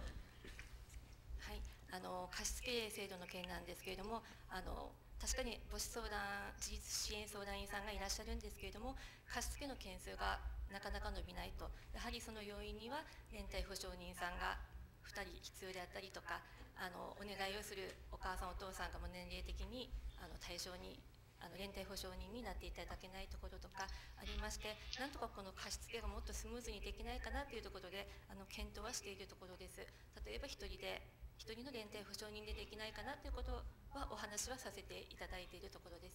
あの貸付制度の件なんですけれども、あの確かに母子相談、自立支援相談員さんがいらっしゃるんですけれども、貸付の件数がなかなか伸びないと、やはりその要因には連帯保証人さんがふたり必要であったりとか、あのお願いをするお母さんお父さんがも年齢的にあの対象にあの連帯保証人になっていただけないところとかありまして、なんとかこの貸付がもっとスムーズにできないかなというところであの検討はしているところです。例えば一人で一人の連帯保証人でできないかなということはお話はさせていただいているところです。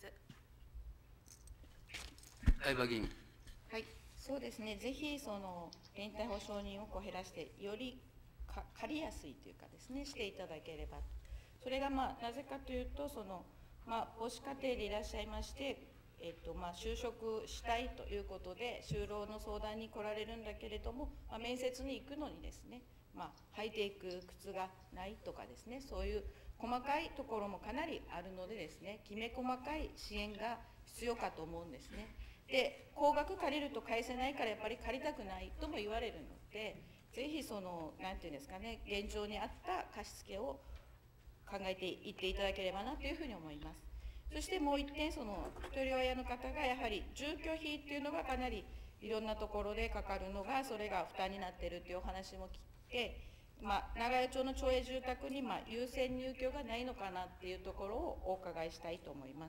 相葉議員。 はい、そうですね、ぜひその連帯保証人をこう減らして、よりか借りやすいというかですね、していただければと。それがまあなぜかというと、そのまあ、母子家庭でいらっしゃいまして、えっとまあ、就職したいということで就労の相談に来られるんだけれども、まあ、面接に行くのにですね、まあ、履いていく靴がないとかですね、そういう細かいところもかなりあるのでですね、きめ細かい支援が必要かと思うんですね。で、高額借りると返せないからやっぱり借りたくないとも言われるので、ぜひその何ていうんですかね、現状に合った貸付を考えていっていただければなというふうに思います。そしてもう一点、そのひとり親の方がやはり住居費っていうのがかなりいろんなところでかかるのが、それが負担になっているというお話も聞いて、まあ、長与町の町営住宅にまあ優先入居がないのかなっていうところをお伺いしたいと思います。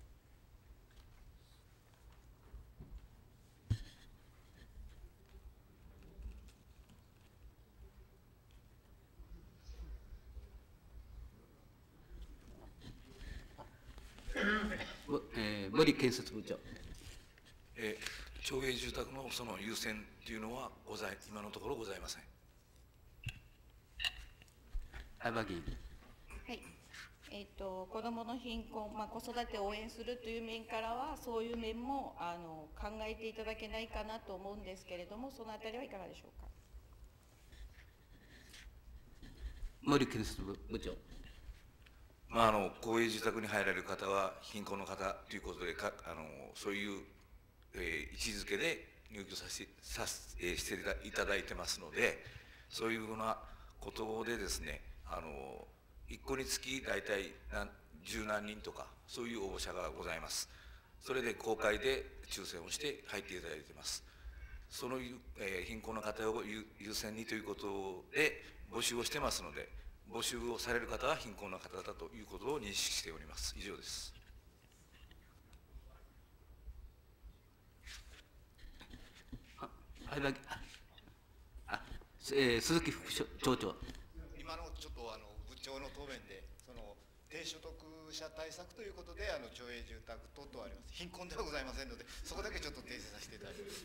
えー、森建設部長。 えー、町営住宅のその優先というのはござい今のところございません。 相葉議員。 はい、えーと、子どもの貧困、まあ、子育てを応援するという面からは、そういう面もあの考えていただけないかなと思うんですけれども、そのあたりはいかがでしょうか。 森建設部部長。 まあ、あの公営住宅に入られる方は貧困の方ということでかあのそういう、えー、位置づけで入居させさ、えー、していただいてますので、そういうふうなことでですね、あの一戸につき大体十何人とかそういう応募者がございます。それで公開で抽選をして入っていただいています。その、えー、貧困の方を優先にということで募集をしてますので、募集をされる方は貧困の方だということを認識しております。以上です。 相葉あ、えー、鈴木副町長。 今のちょっとあの部長の答弁で、その低所得者対策ということで、あの町営住宅等々あります。貧困ではございませんので、そこだけちょっと訂正させていただきます。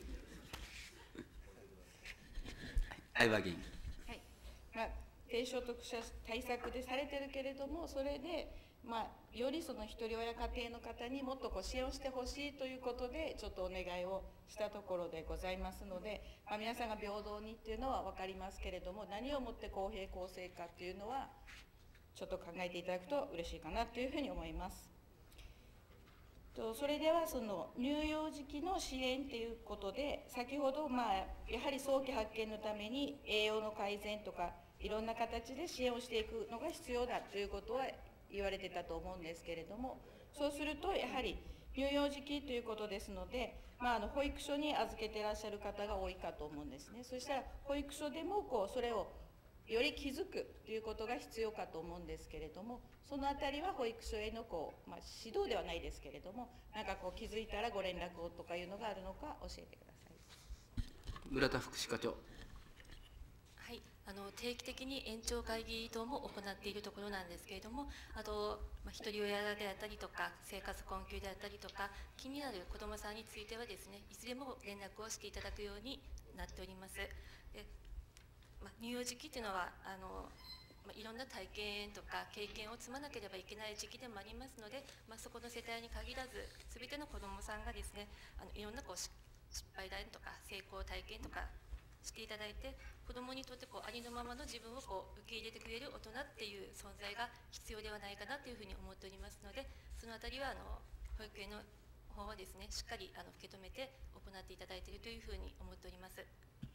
相葉議員。 はい。まあ、低所得者対策でされてるけれども、それで、まあ、よりそのひとり親家庭の方にもっとこう支援をしてほしいということで、ちょっとお願いをしたところでございますので、まあ、皆さんが平等にっていうのは分かりますけれども、何をもって公平公正かっていうのは、ちょっと考えていただくと嬉しいかなというふうに思います。とそれでは、その乳幼児期の支援ということで、先ほど、まあ、やはり早期発見のために栄養の改善とか、いろんな形で支援をしていくのが必要だということは言われてたと思うんですけれども、そうするとやはり乳幼児期ということですので、まあ、あの保育所に預けてらっしゃる方が多いかと思うんですね。そしたら保育所でもこうそれをより気づくということが必要かと思うんですけれども、そのあたりは保育所へのこう、まあ、指導ではないですけれども、なんかこう気づいたらご連絡をとかいうのがあるのか教えてください。 村田副歯科長。 はい、あの定期的に園長会議等も行っているところなんですけれども、あと、まあ、ひとり親であったりとか、生活困窮であったりとか、気になる子どもさんについてはですね、いつでも連絡をしていただくようになっております。でまあ、乳幼児期というのはあの、まあ、いろんな体験とか経験を積まなければいけない時期でもありますので、まあ、そこの世帯に限らず、すべての子どもさんがですね、あのいろんなこう失敗談とか成功体験とかしていただいて、子どもにとってこうありのままの自分をこう受け入れてくれる大人っていう存在が必要ではないかなというふうに思っておりますので、そのあたりはあの保育園の方はですね、しっかりあの受け止めて行っていただいているというふうに思っております。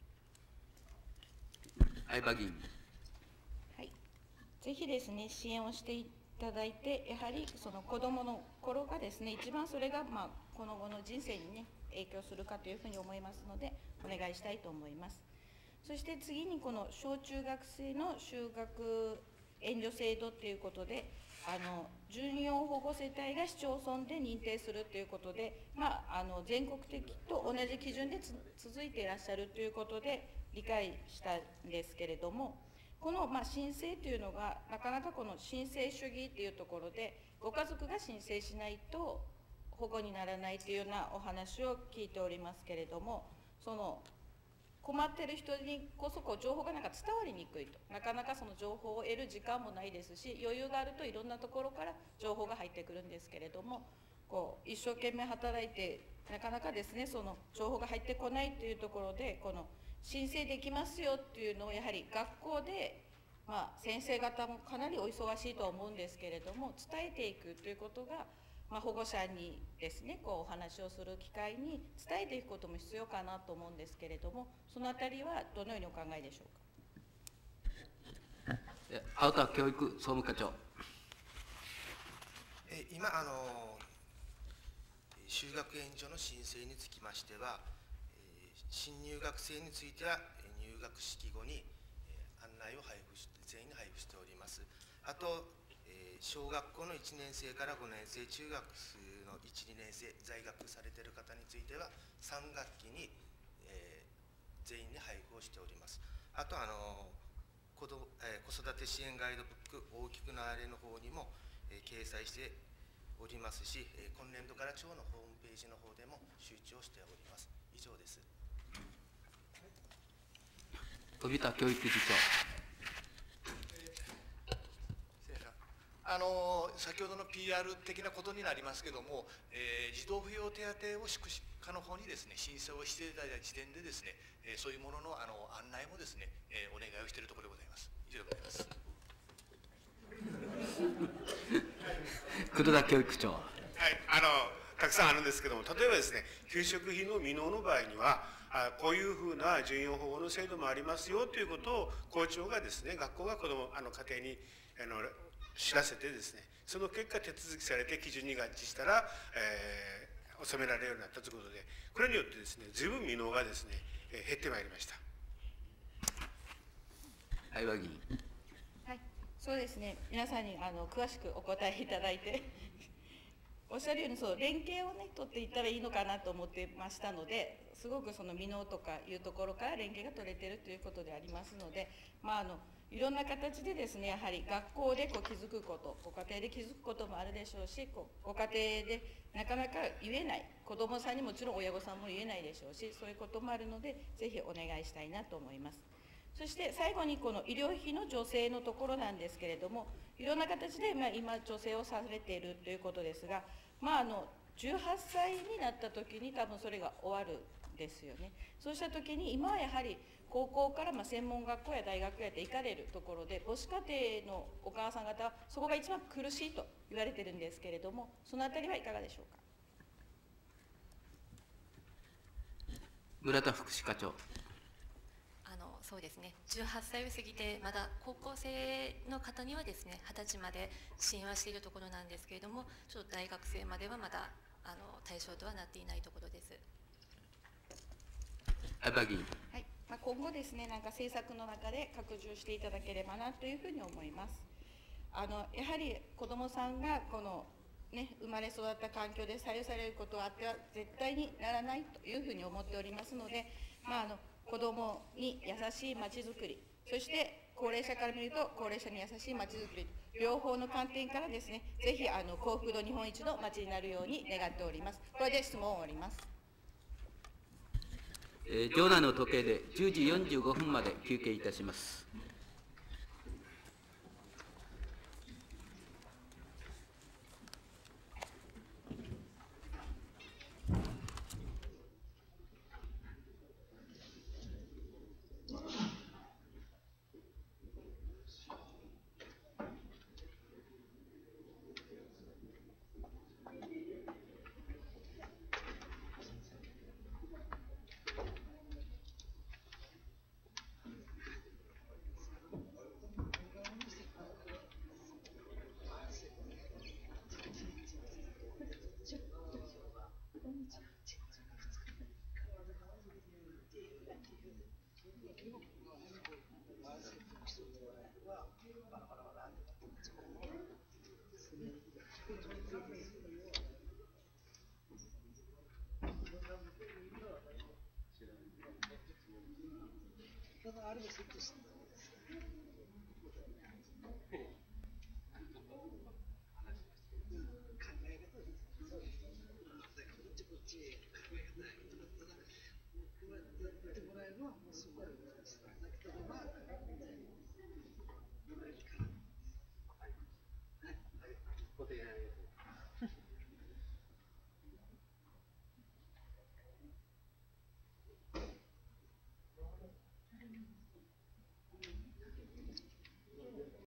相葉議員。 はい、ぜひですね、支援をしていただいて、やはりその子どもの頃がですね、一番それが、まあ、この後の人生にね、影響するかというふうに思いますので、お願いしたいと思います。そして次に、この小中学生の就学援助制度ということで、あの準用保護世帯が市町村で認定するということで、まあ、あの全国的と同じ基準でつ続いていらっしゃるということで、理解したんですけれども、このまあ申請というのが、なかなかこの申請主義というところで、ご家族が申請しないと保護にならないというようなお話を聞いておりますけれども、その困ってる人にこそこう情報がなんか伝わりにくいと、なかなかその情報を得る時間もないですし、余裕があるといろんなところから情報が入ってくるんですけれども、こう一生懸命働いて、なかなかですね、その情報が入ってこないというところで、この申請できますよっていうのをやはり学校で、まあ、先生方もかなりお忙しいとは思うんですけれども、伝えていくということが、まあ、保護者にですね、こうお話をする機会に伝えていくことも必要かなと思うんですけれども、そのあたりはどのようにお考えでしょうか。 青田教育総務課長。 え今あの就学援助の申請につきましては、新入学生については入学式後に案内を配布して全員に配布しております。あと小学校のいちねん生からごねん生、中学のいち、にねん生、在学されている方についてはさん学期に、えー、全員に配布をしております。あとあの子ど、えー、子育て支援ガイドブック大きくなれの方にも、えー、掲載しておりますし、えー、今年度から町のホームページの方でも周知をしております。以上です。 飛田教育次長。 あの先ほどの ピーアール 的なことになりますけども、えー、児童扶養手当を福祉課の方にですね、申請をしていただいた時点でですね、えー、そういうものの、あの案内もですね、えー、お願いをしているところでございます。以上でございます。 黒田教育長。 はい、あのたくさんあるんですけども、例えばですね、給食費の未納の場合には、あこういうふうな準用保護の制度もありますよということを校長がですね、学校が子どもあの家庭にあの知らせてですね、その結果手続きされて基準に合致したら、えー、納められるようになったということで、これによってですね、随分未納がですね、えー、減ってまいりました。 相葉議員。 はい、そうですね、皆さんにあの詳しくお答えいただいておっしゃるようにそう連携をね取っていったらいいのかなと思ってましたので、すごくその未納とかいうところから連携が取れているということでありますので、まあ、あのいろんな形でですね、やはり学校でこう気づくこと、ご家庭で気づくこともあるでしょうし、こうご家庭でなかなか言えない、子どもさんにもちろん親御さんも言えないでしょうし、そういうこともあるので、ぜひお願いしたいなと思います。そして最後にこの医療費の助成のところなんですけれども、いろんな形でまあ今、助成をされているということですが、まあ、あのじゅうはっさいになった時に多分それが終わるんですよね。そうした時に今はやはり高校からまあ専門学校や大学やって行かれるところで、母子家庭のお母さん方はそこが一番苦しいと言われてるんですけれども、そのあたりはいかがでしょうか。 村田福祉課長。 あのそうですね、じゅうはっさいを過ぎてまだ高校生の方にはですね、はたちまで支援はしているところなんですけれども、ちょっと大学生まではまだあの対象とはなっていないところです。 相葉議員。 はい、まあ、今後ですね、なんか政策の中で拡充していただければなというふうに思います。あのやはり子どもさんがこの、ね、生まれ育った環境で左右されることはあっては絶対にならないというふうに思っておりますので、まあ、あの子どもに優しいまちづくり、そして高齢者から見ると高齢者に優しいまちづくり、両方の観点からですね、ぜひあの幸福度日本一の町になるように願っております。これで質問を終わります。 えー、場内の時計でじゅうじよんじゅうごふんまで休憩いたします。 こっち